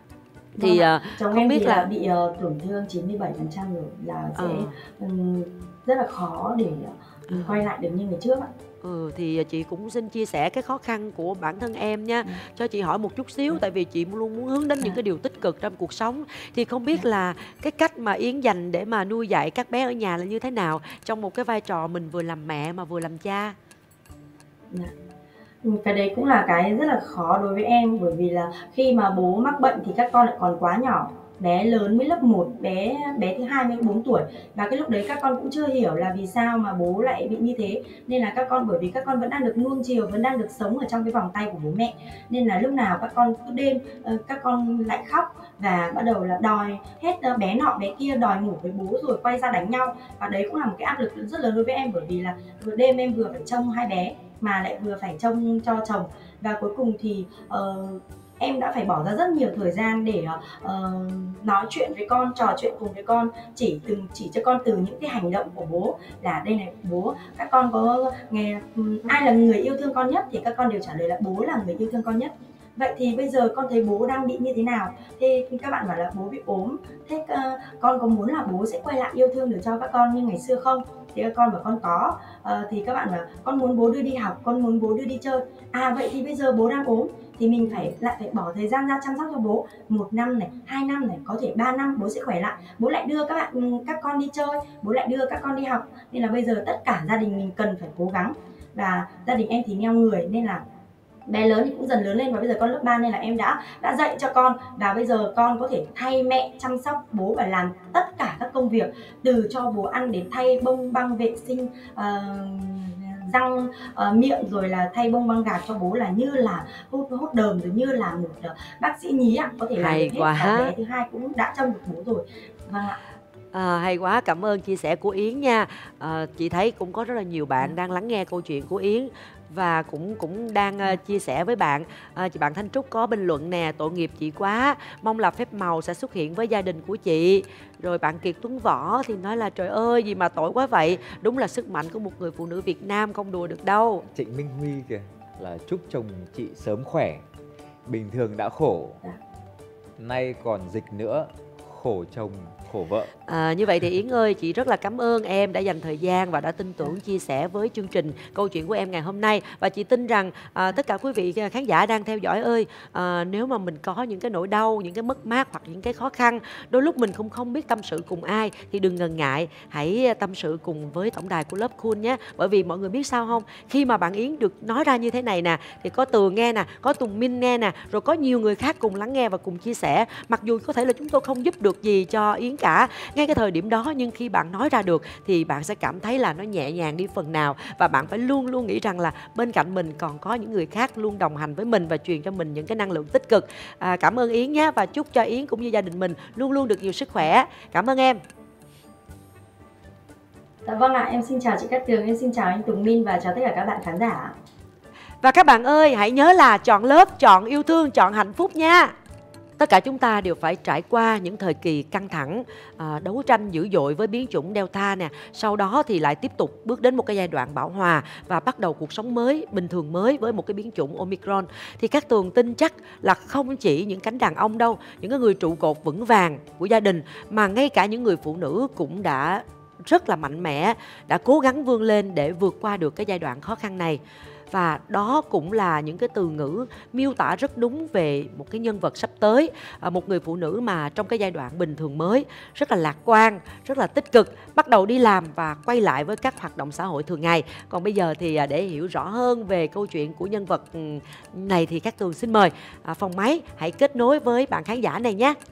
Thì uh, chồng không em biết thì là, là bị uh, tổn thương chín mươi bảy phần trăm rồi, là sẽ uh. um, rất là khó để uh, uh. quay lại được như ngày trước ạ. Ừ, thì chị cũng xin chia sẻ cái khó khăn của bản thân em nha. ừ. Cho chị hỏi một chút xíu, ừ. tại vì chị luôn muốn hướng đến những cái điều tích cực trong cuộc sống. Thì không biết là cái cách mà Yến dành để mà nuôi dạy các bé ở nhà là như thế nào, trong một cái vai trò mình vừa làm mẹ mà vừa làm cha? Cái đấy cũng là cái rất là khó đối với em, bởi vì là khi mà bố mắc bệnh thì các con lại còn quá nhỏ. Bé lớn mới lớp một, bé bé thứ hai mới bốn tuổi, và cái lúc đấy các con cũng chưa hiểu là vì sao mà bố lại bị như thế. Nên là các con, bởi vì các con vẫn đang được nuông chiều, vẫn đang được sống ở trong cái vòng tay của bố mẹ, nên là lúc nào các con cứ đêm các con lại khóc và bắt đầu là đòi hết, bé nọ bé kia đòi ngủ với bố rồi quay ra đánh nhau. Và đấy cũng là một cái áp lực rất lớn đối với em, bởi vì là vừa đêm em vừa phải trông hai bé mà lại vừa phải trông cho chồng, và cuối cùng thì uh, em đã phải bỏ ra rất nhiều thời gian để uh, nói chuyện với con, trò chuyện cùng với con, chỉ từng chỉ cho con từ những cái hành động của bố, là đây này bố, các con có nghe ai là người yêu thương con nhất, thì các con đều trả lời là bố là người yêu thương con nhất. Vậy thì bây giờ con thấy bố đang bị như thế nào? Thế các bạn bảo là bố bị ốm, thế uh, con có muốn là bố sẽ quay lại yêu thương được cho các con như ngày xưa không? thì các con bảo con có. Ờ, thì các bạn bảo con muốn bố đưa đi học, con muốn bố đưa đi chơi. À vậy thì bây giờ bố đang ốm thì mình phải lại phải bỏ thời gian ra chăm sóc cho bố, một năm này, hai năm này, có thể ba năm bố sẽ khỏe lại, bố lại đưa các bạn các con đi chơi, bố lại đưa các con đi học. Nên là bây giờ tất cả gia đình mình cần phải cố gắng. Và gia đình em thì neo người nên là bé lớn thì cũng dần lớn lên, và bây giờ con lớp ba nên là em đã đã dạy cho con, và bây giờ con có thể thay mẹ chăm sóc bố và làm tất cả các công việc, từ cho bố ăn đến thay bông băng vệ sinh uh, răng, uh, miệng, rồi là thay bông băng gạc cho bố, là như là hút hút đờm, rồi như là một uh, bác sĩ nhí ạ, có thể làm Hay được hết. quá. Và bé thứ hai cũng đã trông được bố rồi. Vâng ạ. À, hay quá, cảm ơn chia sẻ của Yến nha. À, chị thấy cũng có rất là nhiều bạn đang lắng nghe câu chuyện của Yến và cũng cũng đang uh, chia sẻ với bạn. À, chị bạn Thanh Trúc có bình luận nè: tội nghiệp chị quá, mong là phép màu sẽ xuất hiện với gia đình của chị. Rồi bạn Kiệt Tuấn Võ thì nói là trời ơi gì mà tội quá vậy, đúng là sức mạnh của một người phụ nữ Việt Nam không đùa được đâu. Trịnh Minh Huy kìa là chúc chồng chị sớm khỏe, bình thường đã khổ, nay còn dịch nữa, khổ chồng khổ vợ. À, như vậy thì Yến ơi, chị rất là cảm ơn em đã dành thời gian và đã tin tưởng chia sẻ với chương trình câu chuyện của em ngày hôm nay. Và chị tin rằng à, tất cả quý vị khán giả đang theo dõi ơi, à, nếu mà mình có những cái nỗi đau, những cái mất mát hoặc những cái khó khăn, đôi lúc mình không không biết tâm sự cùng ai, thì đừng ngần ngại, hãy tâm sự cùng với tổng đài của Love Cool nhé. Bởi vì mọi người biết sao không, khi mà bạn Yến được nói ra như thế này nè, thì có Tường nghe nè, có Tùng Minh nghe nè, rồi có nhiều người khác cùng lắng nghe và cùng chia sẻ. Mặc dù có thể là chúng tôi không giúp được gì cho Yến cả ngay cái thời điểm đó, nhưng khi bạn nói ra được thì bạn sẽ cảm thấy là nó nhẹ nhàng đi phần nào, và bạn phải luôn luôn nghĩ rằng là bên cạnh mình còn có những người khác luôn đồng hành với mình và truyền cho mình những cái năng lượng tích cực. À, cảm ơn Yến nhé, và chúc cho Yến cũng như gia đình mình luôn luôn được nhiều sức khỏe. Cảm ơn em. Dạ vâng ạ, em xin chào chị Cát Tường, em xin chào anh Tùng Minh và chào tất cả các bạn khán giả. Và các bạn ơi, hãy nhớ là chọn lớp, chọn yêu thương, chọn hạnh phúc nha. Tất cả chúng ta đều phải trải qua những thời kỳ căng thẳng, à, đấu tranh dữ dội với biến chủng Delta nè. Sau đó thì lại tiếp tục bước đến một cái giai đoạn bão hòa và bắt đầu cuộc sống mới, bình thường mới với một cái biến chủng Omicron. Thì các Tường tin chắc là không chỉ những cánh đàn ông đâu, những cái người trụ cột vững vàng của gia đình, mà ngay cả những người phụ nữ cũng đã rất là mạnh mẽ, đã cố gắng vươn lên để vượt qua được cái giai đoạn khó khăn này. Và đó cũng là những cái từ ngữ miêu tả rất đúng về một cái nhân vật sắp tới, một người phụ nữ mà trong cái giai đoạn bình thường mới rất là lạc quan, rất là tích cực, bắt đầu đi làm và quay lại với các hoạt động xã hội thường ngày. Còn bây giờ thì để hiểu rõ hơn về câu chuyện của nhân vật này thì các Tường xin mời phòng máy hãy kết nối với bạn khán giả này nhé.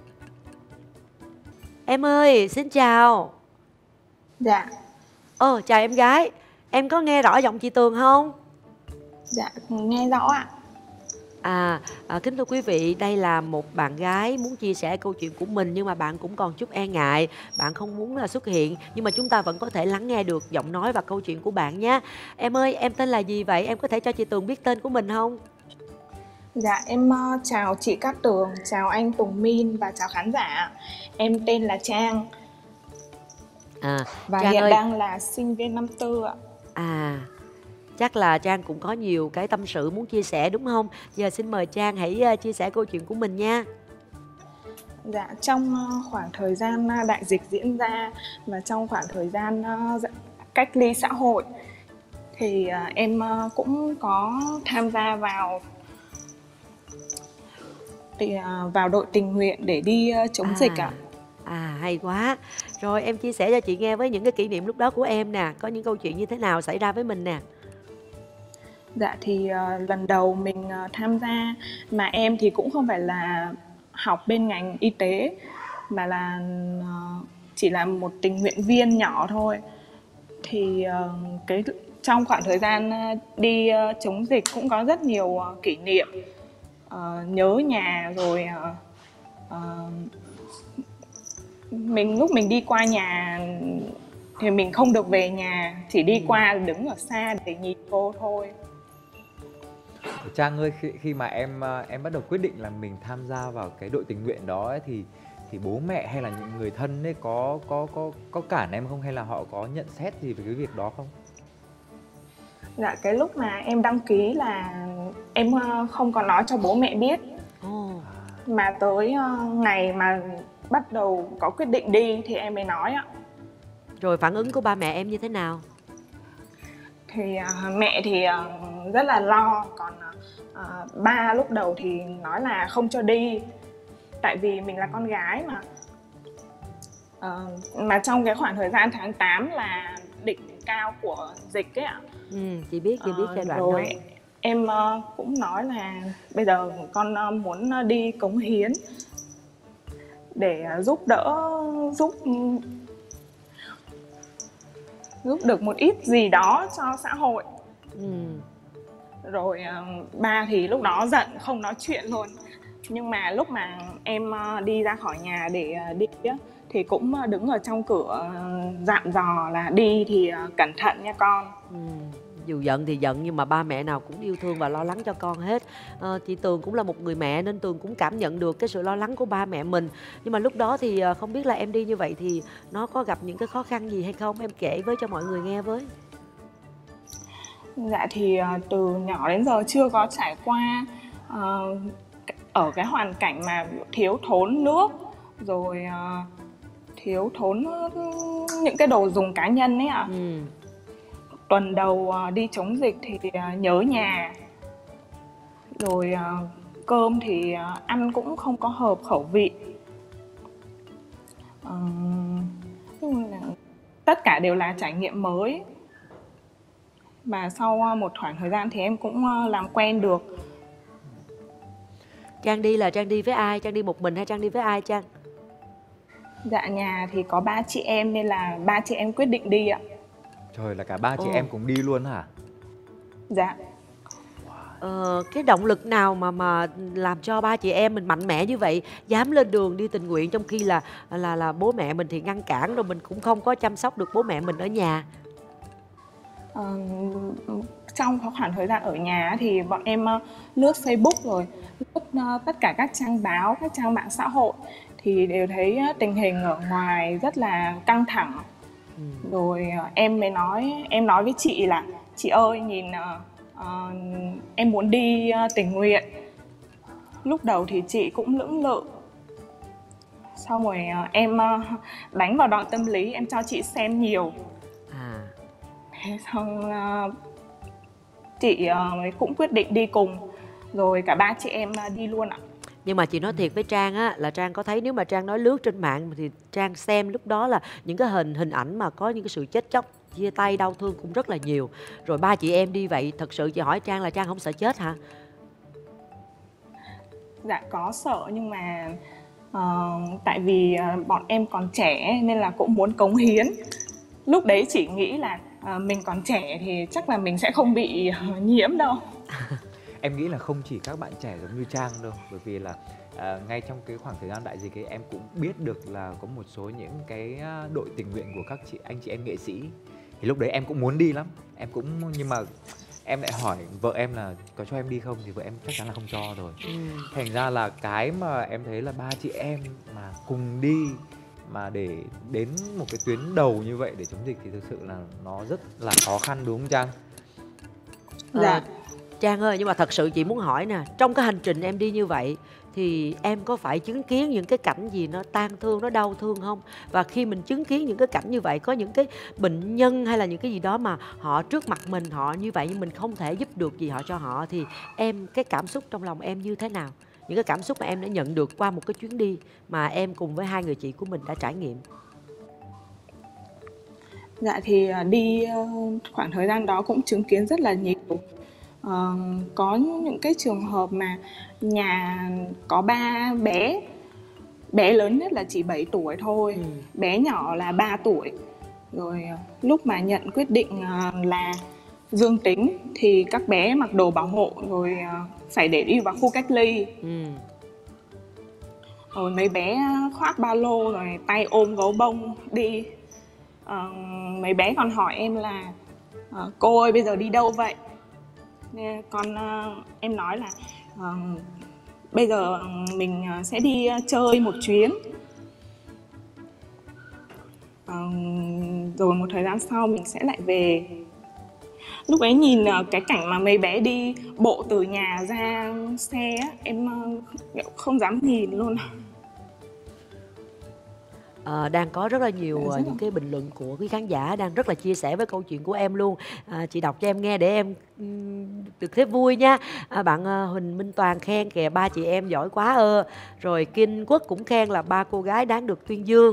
Em ơi, xin chào. Dạ. Ồ, chào em gái. Em có nghe rõ giọng chị Tường không? Dạ, nghe rõ ạ. À, à, kính thưa quý vị, đây là một bạn gái muốn chia sẻ câu chuyện của mình, nhưng mà bạn cũng còn chút e ngại, bạn không muốn là xuất hiện, nhưng mà chúng ta vẫn có thể lắng nghe được giọng nói và câu chuyện của bạn nhé. Em ơi, em tên là gì vậy? Em có thể cho chị Tường biết tên của mình không? Dạ, em uh, chào chị Cát Tường, chào anh Tùng Minh và chào khán giả. Em tên là Trang. À, và Trang hiện ơi, đang là sinh viên năm tư ạ. À, chắc là Trang cũng có nhiều cái tâm sự muốn chia sẻ đúng không? Giờ xin mời Trang hãy chia sẻ câu chuyện của mình nha. Dạ, trong khoảng thời gian đại dịch diễn ra và trong khoảng thời gian cách ly xã hội thì em cũng có tham gia vào thì vào đội tình nguyện để đi chống à, dịch ạ. À, hay quá. Rồi em chia sẻ cho chị nghe với những cái kỷ niệm lúc đó của em nè, có những câu chuyện như thế nào xảy ra với mình nè. Dạ thì uh, lần đầu mình uh, tham gia, mà em thì cũng không phải là học bên ngành y tế, mà là uh, chỉ là một tình nguyện viên nhỏ thôi. Thì uh, cái trong khoảng thời gian uh, đi uh, chống dịch cũng có rất nhiều uh, kỷ niệm, uh, nhớ nhà rồi uh, uh, mình lúc mình đi qua nhà thì mình không được về nhà, chỉ đi qua đứng ở xa để nhìn cô thôi. Trang ơi, khi, khi mà em em bắt đầu quyết định là mình tham gia vào cái đội tình nguyện đó ấy, thì thì bố mẹ hay là những người thân ấy có có có có cản em không, hay là họ có nhận xét gì về cái việc đó không? Dạ, cái lúc mà em đăng ký là em không có nói cho bố mẹ biết. Oh. Mà tới ngày mà bắt đầu có quyết định đi thì em mới nói ạ. Rồi phản ứng của ba mẹ em như thế nào? Thì uh, mẹ thì uh, rất là lo, còn uh, ba lúc đầu thì nói là không cho đi, tại vì mình là con gái mà. Uh, mà trong cái khoảng thời gian tháng tám là đỉnh cao của dịch ấy ạ. Ừ, chị biết, chị biết giai đoạn rồi đó. Em uh, cũng nói là bây giờ con uh, muốn đi cống hiến để uh, giúp đỡ, giúp giúp được một ít gì đó cho xã hội. Ừ. Rồi uh, ba thì lúc đó giận không nói chuyện luôn. Nhưng mà lúc mà em uh, đi ra khỏi nhà để uh, đi á, thì cũng đứng ở trong cửa dặn dò là đi thì cẩn thận nha con. Ừ. Dù giận thì giận nhưng mà ba mẹ nào cũng yêu thương và lo lắng cho con hết. à, Chị Tường cũng là một người mẹ nên Tường cũng cảm nhận được cái sự lo lắng của ba mẹ mình. Nhưng mà lúc đó thì không biết là em đi như vậy thì nó có gặp những cái khó khăn gì hay không? Em kể với cho mọi người nghe với. Dạ thì từ nhỏ đến giờ chưa có trải qua uh, ở cái hoàn cảnh mà thiếu thốn nước, rồi uh, thiếu thốn những cái đồ dùng cá nhân ấy ạ. Ừ. Tuần đầu đi chống dịch thì nhớ nhà, rồi cơm thì ăn cũng không có hợp khẩu vị. Tất cả đều là trải nghiệm mới. Và sau một khoảng thời gian thì em cũng làm quen được. Trang đi là Trang đi với ai? Trang đi một mình hay Trang đi với ai Trang? Dạ nhà thì có ba chị em nên là ba chị em quyết định đi ạ. Trời, là cả ba chị Ồ. em cùng đi luôn hả? Dạ. Ờ, cái động lực nào mà mà làm cho ba chị em mình mạnh mẽ như vậy, dám lên đường đi tình nguyện trong khi là là là bố mẹ mình thì ngăn cản, rồi mình cũng không có chăm sóc được bố mẹ mình ở nhà? Ờ, trong khoảng thời gian ở nhà thì bọn em lướt Facebook rồi lướt tất cả các trang báo, các trang mạng xã hội thì đều thấy tình hình ở ngoài rất là căng thẳng. Ừ. Rồi em mới nói em nói với chị là chị ơi nhìn uh, em muốn đi uh, tình nguyện. Lúc đầu thì chị cũng lưỡng lự, sau rồi uh, em uh, đánh vào đòn tâm lý, em cho chị xem nhiều. À. Thế xong uh, chị uh, cũng quyết định đi cùng, rồi cả ba chị em uh, đi luôn ạ. Nhưng mà chị nói thiệt với Trang á, là Trang có thấy nếu mà Trang nói lướt trên mạng thì Trang xem lúc đó là những cái hình hình ảnh mà có những cái sự chết chóc, chia tay, đau thương cũng rất là nhiều. Rồi ba chị em đi vậy, thật sự chị hỏi Trang là Trang không sợ chết hả? Dạ có sợ, nhưng mà uh, tại vì uh, bọn em còn trẻ nên là cũng muốn cống hiến. Lúc đấy chỉ nghĩ là uh, mình còn trẻ thì chắc là mình sẽ không bị uh, nhiễm đâu. Em nghĩ là không chỉ các bạn trẻ giống như Trang đâu, bởi vì là à, ngay trong cái khoảng thời gian đại dịch ấy em cũng biết được là có một số những cái đội tình nguyện của các chị anh chị em nghệ sĩ. Thì lúc đấy em cũng muốn đi lắm, em cũng nhưng mà em lại hỏi vợ em là có cho em đi không, thì vợ em chắc chắn là không cho rồi. Ừ. Thành ra là cái mà em thấy là ba chị em mà cùng đi mà để đến một cái tuyến đầu như vậy để chống dịch thì thực sự là nó rất là khó khăn, đúng không Trang? Dạ. À, Trang ơi, nhưng mà thật sự chị muốn hỏi nè, trong cái hành trình em đi như vậy thì em có phải chứng kiến những cái cảnh gì nó tang thương, nó đau thương không? Và khi mình chứng kiến những cái cảnh như vậy, có những cái bệnh nhân hay là những cái gì đó mà họ trước mặt mình, họ như vậy nhưng mình không thể giúp được gì họ cho họ, thì em, cái cảm xúc trong lòng em như thế nào? Những cái cảm xúc mà em đã nhận được qua một cái chuyến đi mà em cùng với hai người chị của mình đã trải nghiệm. Dạ thì đi khoảng thời gian đó cũng chứng kiến rất là nhiều. Uh, có những cái trường hợp mà nhà có ba bé, bé lớn nhất là chỉ bảy tuổi thôi, ừ. bé nhỏ là ba tuổi. Rồi lúc mà nhận quyết định uh, là dương tính thì các bé mặc đồ bảo hộ rồi uh, phải để đi vào khu cách ly. Ừ. Rồi mấy bé khoác ba lô rồi tay ôm gấu bông đi. Uh, mấy bé còn hỏi em là uh, cô ơi bây giờ đi đâu vậy? Nên con uh, em nói là uh, bây giờ mình sẽ đi chơi một chuyến. Uh, rồi một thời gian sau mình sẽ lại về. Lúc ấy nhìn uh, cái cảnh mà mấy bé đi bộ từ nhà ra xe, em uh, không dám nhìn luôn. À, đang có rất là nhiều Dạ, à, rất những là- cái bình luận của quý khán giả đang rất là chia sẻ với câu chuyện của em luôn. À, chị đọc cho em nghe để em ừm, được thấy vui nha. À, bạn à, Huỳnh Minh Toàn khen kìa, ba chị em giỏi quá ơ. Rồi Kinh Quốc cũng khen là ba cô gái đáng được tuyên dương.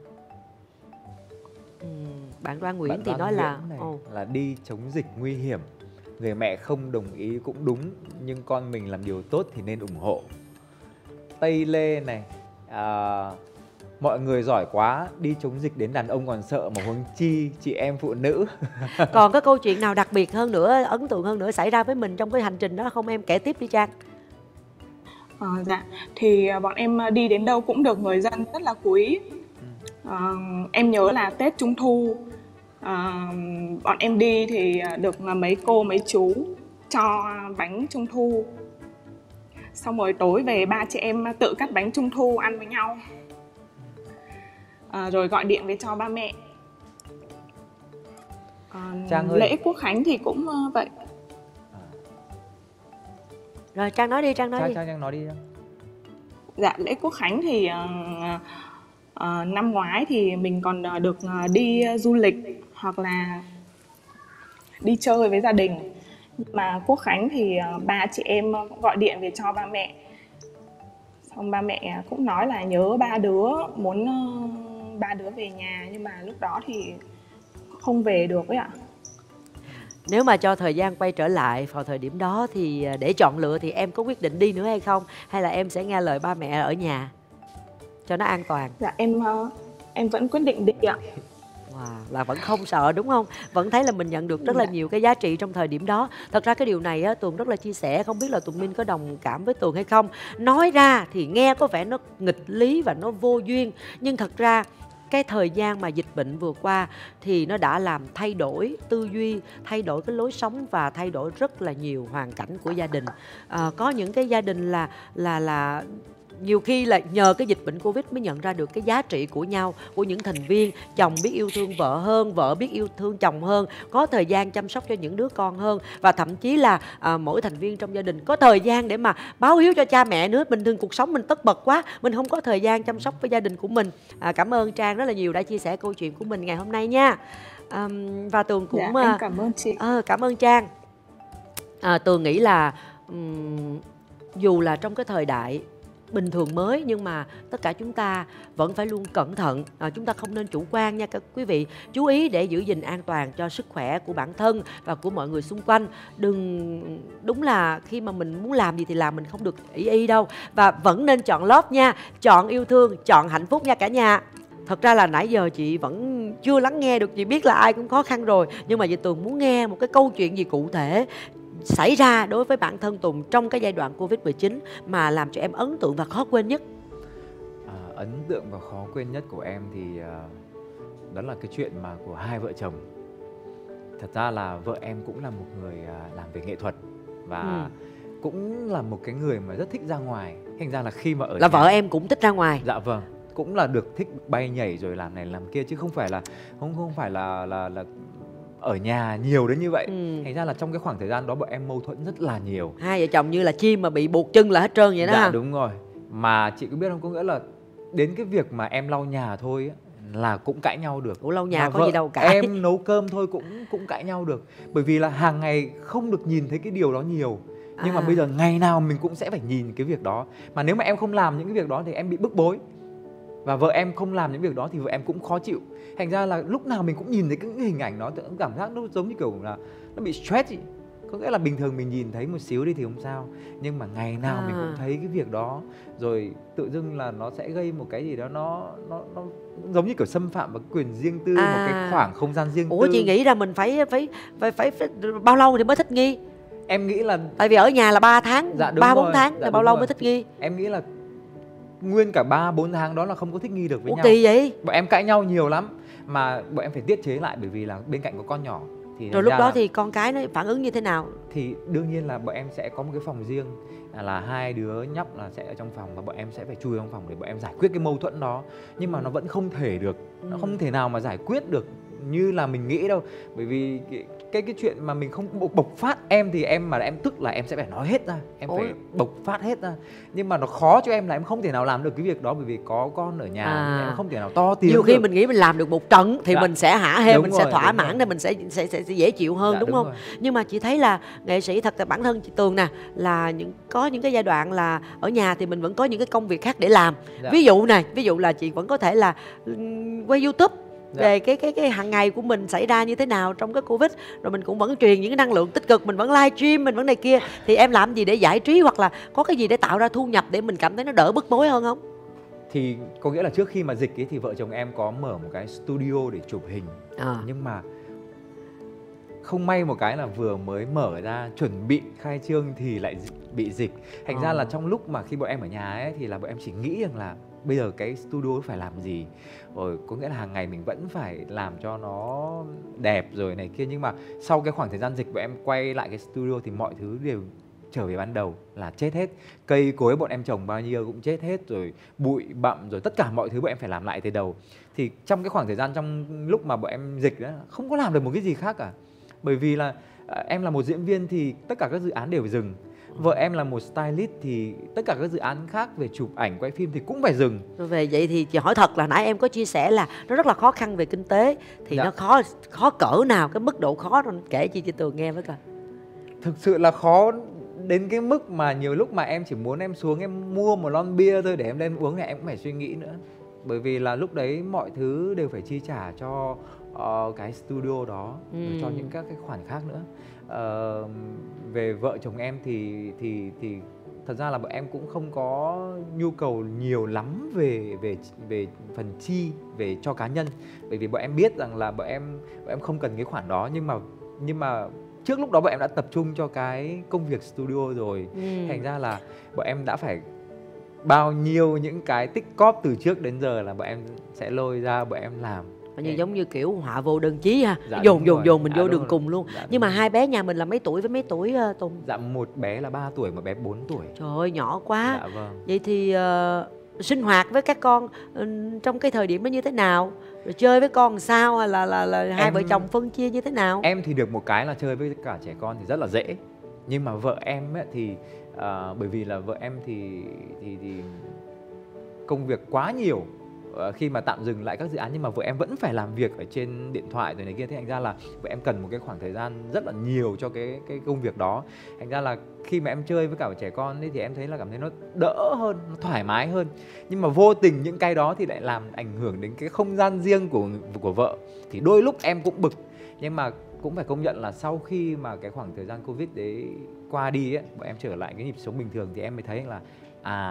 Ừm, bạn Đoan Nguyễn Bạn thì Văn nói là Nguyễn này ồ, là đi chống dịch nguy hiểm, người mẹ không đồng ý cũng đúng, nhưng con mình làm điều tốt thì nên ủng hộ. Tây Lê này, à, mọi người giỏi quá, đi chống dịch đến đàn ông còn sợ mà huống chi chị em phụ nữ. còn có câu chuyện nào đặc biệt hơn nữa, ấn tượng hơn nữa xảy ra với mình trong cái hành trình đó không em, kể tiếp đi Trang. Ờ, dạ, thì à, bọn em à, đi đến đâu cũng được người dân rất là quý. Ờ, em nhớ là Tết Trung Thu, à, bọn em đi thì à, được à, mấy cô mấy chú cho bánh Trung Thu. Xong rồi tối về ba chị em tự cắt bánh Trung Thu ăn với nhau. À, rồi gọi điện về cho ba mẹ. Còn Trang ơi. lễ Quốc Khánh thì cũng à, vậy. Rồi Trang nói đi, Trang nói Trang, đi. Trang, Trang nói đi. Dạ, lễ Quốc Khánh thì ờ, ờ, năm ngoái thì mình còn ờ, được ờ, đi du lịch hoặc là đi chơi với gia đình. Nhưng mà Quốc Khánh thì ờ, ba chị em cũng gọi điện về cho ba mẹ. Xong ba mẹ cũng nói là nhớ ba đứa, muốn ờ, ba đứa về nhà, nhưng mà lúc đó thì không về được ấy ạ. Nếu mà cho thời gian quay trở lại vào thời điểm đó thì à, để chọn lựa thì em có quyết định đi nữa hay không? Hay là em sẽ nghe lời ba mẹ ở nhà cho nó an toàn? Dạ em ờ, em vẫn quyết định đi ạ. Wow, là vẫn không sợ đúng không? Vẫn thấy là mình nhận được rất là Dạ. nhiều cái giá trị trong thời điểm đó. Thật ra cái điều này á, Tường rất là chia sẻ, không biết là Tùng Minh có đồng cảm với Tường hay không. Nói ra thì nghe có vẻ nó nghịch lý và nó vô duyên, nhưng thật ra cái thời gian mà dịch bệnh vừa qua thì nó đã làm thay đổi tư duy, thay đổi cái lối sống và thay đổi rất là nhiều hoàn cảnh của gia đình. À, có những cái gia đình là là là nhiều khi là nhờ cái dịch bệnh Covid mới nhận ra được cái giá trị của nhau, của những thành viên. Chồng biết yêu thương vợ hơn, vợ biết yêu thương chồng hơn, có thời gian chăm sóc cho những đứa con hơn, và thậm chí là à, mỗi thành viên trong gia đình có thời gian để mà báo hiếu cho cha mẹ nữa. Bình thường cuộc sống mình tất bật quá, mình không có thời gian chăm sóc với gia đình của mình. À, cảm ơn Trang rất là nhiều đã chia sẻ câu chuyện của mình ngày hôm nay nha. À, và Tường cũng Dạ, em à, cảm ơn chị. à, cảm ơn Trang. À, Tường nghĩ là um, dù là trong cái thời đại bình thường mới, nhưng mà tất cả chúng ta vẫn phải luôn cẩn thận. À, chúng ta không nên chủ quan nha các quý vị. Chú ý để giữ gìn an toàn cho sức khỏe của bản thân và của mọi người xung quanh. Đừng, đúng là khi mà mình muốn làm gì thì làm, mình không được ý y đâu. Và vẫn nên chọn love nha, chọn yêu thương, chọn hạnh phúc nha cả nhà. Thật ra là nãy giờ chị vẫn chưa lắng nghe được, chị biết là ai cũng khó khăn rồi, nhưng mà chị Tường muốn nghe một cái câu chuyện gì cụ thể xảy ra đối với bản thân Tùng trong cái giai đoạn Covid mười chín mà làm cho em ấn tượng và khó quên nhất. À, ấn tượng và khó quên nhất của em thì uh, đó là cái chuyện mà của hai vợ chồng. Thật ra là vợ em cũng là một người uh, làm về nghệ thuật và ừ. cũng là một cái người mà rất thích ra ngoài. Thành ra là khi mà ở là nhà... vợ em cũng thích ra ngoài. Dạ vâng, cũng là được thích bay nhảy rồi làm này làm kia, chứ không phải là không không phải là là là ở nhà nhiều đến như vậy. ừ. Thành ra là trong cái khoảng thời gian đó bọn em mâu thuẫn rất là nhiều. Hai vợ chồng như là chim mà bị buộc chân là hết trơn vậy đó. Dạ ha? Đúng rồi. Mà chị có biết không, có nghĩa là đến cái việc mà em lau nhà thôi là cũng cãi nhau được. Ủa lau nhà và có gì đâu cãi. Em nấu cơm thôi cũng cũng cãi nhau được. Bởi vì là hàng ngày không được nhìn thấy cái điều đó nhiều. Nhưng à. mà bây giờ ngày nào mình cũng sẽ phải nhìn cái việc đó. Mà nếu mà em không làm những cái việc đó thì em bị bức bối. Và vợ em không làm những việc đó thì vợ em cũng khó chịu. Thành ra là lúc nào mình cũng nhìn thấy cái hình ảnh đó, cảm giác nó giống như kiểu là nó bị stress ý. Có nghĩa là bình thường mình nhìn thấy một xíu đi thì không sao, nhưng mà ngày nào à. mình cũng thấy cái việc đó, rồi tự dưng là nó sẽ gây một cái gì đó nó nó nó giống như kiểu xâm phạm vào quyền riêng tư, à. một cái khoảng không gian riêng Ủa, tư. Ủa chị nghĩ ra mình phải phải phải phải, phải bao lâu thì mới thích nghi? Em nghĩ là tại vì ở nhà là ba tháng, dạ, ba bốn tháng dạ, là bao lâu rồi. mới thích nghi? Em nghĩ là nguyên cả ba bốn tháng đó là không có thích nghi được với Ủa, nhau. kỳ vậy? Bọn em cãi nhau nhiều lắm mà bọn em phải tiết chế lại, bởi vì là bên cạnh có con nhỏ. Thì rồi lúc đó là, thì con cái nó phản ứng như thế nào? Thì đương nhiên là bọn em sẽ có một cái phòng riêng, là hai đứa nhóc là sẽ ở trong phòng và bọn em sẽ phải chui trong phòng để bọn em giải quyết cái mâu thuẫn đó. Nhưng mà nó vẫn không thể được, ừ. nó không thể nào mà giải quyết được như là mình nghĩ đâu. Bởi vì cái cái chuyện mà mình không bộc, bộc phát. Em thì em mà em tức là em sẽ phải nói hết ra, em Ôi. phải bộc phát hết ra. Nhưng mà nó khó cho em là em không thể nào làm được cái việc đó, bởi vì có con ở nhà, À. em không thể nào to tiếng Nhiều khi được. mình nghĩ mình làm được một trận thì Dạ. mình sẽ hả hê, Đúng mình rồi, sẽ thỏa đúng mãn rồi. để mình sẽ sẽ, sẽ sẽ dễ chịu hơn, Dạ, đúng, đúng không? rồi. Nhưng mà chị thấy là nghệ sĩ thật là bản thân chị Tường nè, là những có những cái giai đoạn là ở nhà thì mình vẫn có những cái công việc khác để làm. Dạ. Ví dụ này, ví dụ là chị vẫn có thể là ừm, quay YouTube Dạ. về cái cái cái hàng ngày của mình xảy ra như thế nào trong cái Covid, rồi mình cũng vẫn truyền những cái năng lượng tích cực, mình vẫn live stream, mình vẫn này kia. Thì em làm gì để giải trí hoặc là có cái gì để tạo ra thu nhập để mình cảm thấy nó đỡ bức bối hơn không? Thì có nghĩa là trước khi mà dịch ấy thì vợ chồng em có mở một cái studio để chụp hình. À. Nhưng mà không may một cái là vừa mới mở ra chuẩn bị khai trương thì lại bị dịch. Thành Ờ. ra là trong lúc mà khi bọn em ở nhà ấy thì là bọn em chỉ nghĩ rằng là bây giờ cái studio phải làm gì, rồi có nghĩa là hàng ngày mình vẫn phải làm cho nó đẹp rồi này kia. Nhưng mà sau cái khoảng thời gian dịch bọn em quay lại cái studio thì mọi thứ đều trở về ban đầu, là chết hết. Cây cối bọn em trồng bao nhiêu cũng chết hết rồi, bụi bặm rồi tất cả mọi thứ bọn em phải làm lại từ đầu. Thì trong cái khoảng thời gian trong lúc mà bọn em dịch đó không có làm được một cái gì khác cả. Bởi vì là à, em là một diễn viên thì tất cả các dự án đều phải dừng. Vợ em là một stylist thì tất cả các dự án khác về chụp ảnh, quay phim thì cũng phải dừng. Rồi về vậy thì chị hỏi thật là nãy em có chia sẻ là nó rất là khó khăn về kinh tế, thì Dạ. nó khó khó cỡ nào, cái mức độ khó đó kể chị chị Tường nghe với coi. Thực sự là khó đến cái mức mà nhiều lúc mà em chỉ muốn em xuống em mua một lon bia thôi để em lên uống thì em cũng phải suy nghĩ nữa. Bởi vì là lúc đấy mọi thứ đều phải chi trả cho uh, cái studio đó, Ừ. rồi cho những các cái khoản khác nữa. Uh, về vợ chồng em thì thì thì thật ra là bọn em cũng không có nhu cầu nhiều lắm về về về phần chi về cho cá nhân, bởi vì bọn em biết rằng là bọn em bọn em không cần cái khoản đó. Nhưng mà nhưng mà trước lúc đó bọn em đã tập trung cho cái công việc studio rồi. Ừ. Thành ra là bọn em đã phải bao nhiêu những cái tích cóp từ trước đến giờ là bọn em sẽ lôi ra bọn em làm. Coi như giống như kiểu họa vô đơn chí ha, Dạ, dồn đúng dồn rồi. dồn mình Dạ, vô đúng đường rồi. cùng luôn. Dạ, đúng Nhưng mà rồi. hai bé nhà mình là mấy tuổi với mấy tuổi uh, Tùng? Dạ, một bé là ba tuổi, một bé bốn tuổi. Trời ơi nhỏ quá. Dạ vâng. Vậy thì uh, sinh hoạt với các con ừ, trong cái thời điểm đó như thế nào? Rồi chơi với con làm sao, hay là là, là hai Em- vợ chồng phân chia như thế nào? Em thì được một cái là chơi với cả trẻ con thì rất là dễ. Nhưng mà vợ em ấy thì uh, bởi vì là vợ em thì thì thì công việc quá nhiều uh, khi mà tạm dừng lại các dự án, nhưng mà vợ em vẫn phải làm việc ở trên điện thoại rồi này kia. Thế thành ra là vợ em cần một cái khoảng thời gian rất là nhiều cho cái cái công việc đó. Thành ra là khi mà em chơi với cả trẻ con ấy, thì em thấy là cảm thấy nó đỡ hơn, nó thoải mái hơn. Nhưng mà vô tình những cái đó thì lại làm ảnh hưởng đến cái không gian riêng của của vợ. Thì đôi lúc em cũng bực. Nhưng mà cũng phải công nhận là sau khi mà cái khoảng thời gian Covid đấy qua đi ấy, bọn em trở lại cái nhịp sống bình thường thì em mới thấy là à,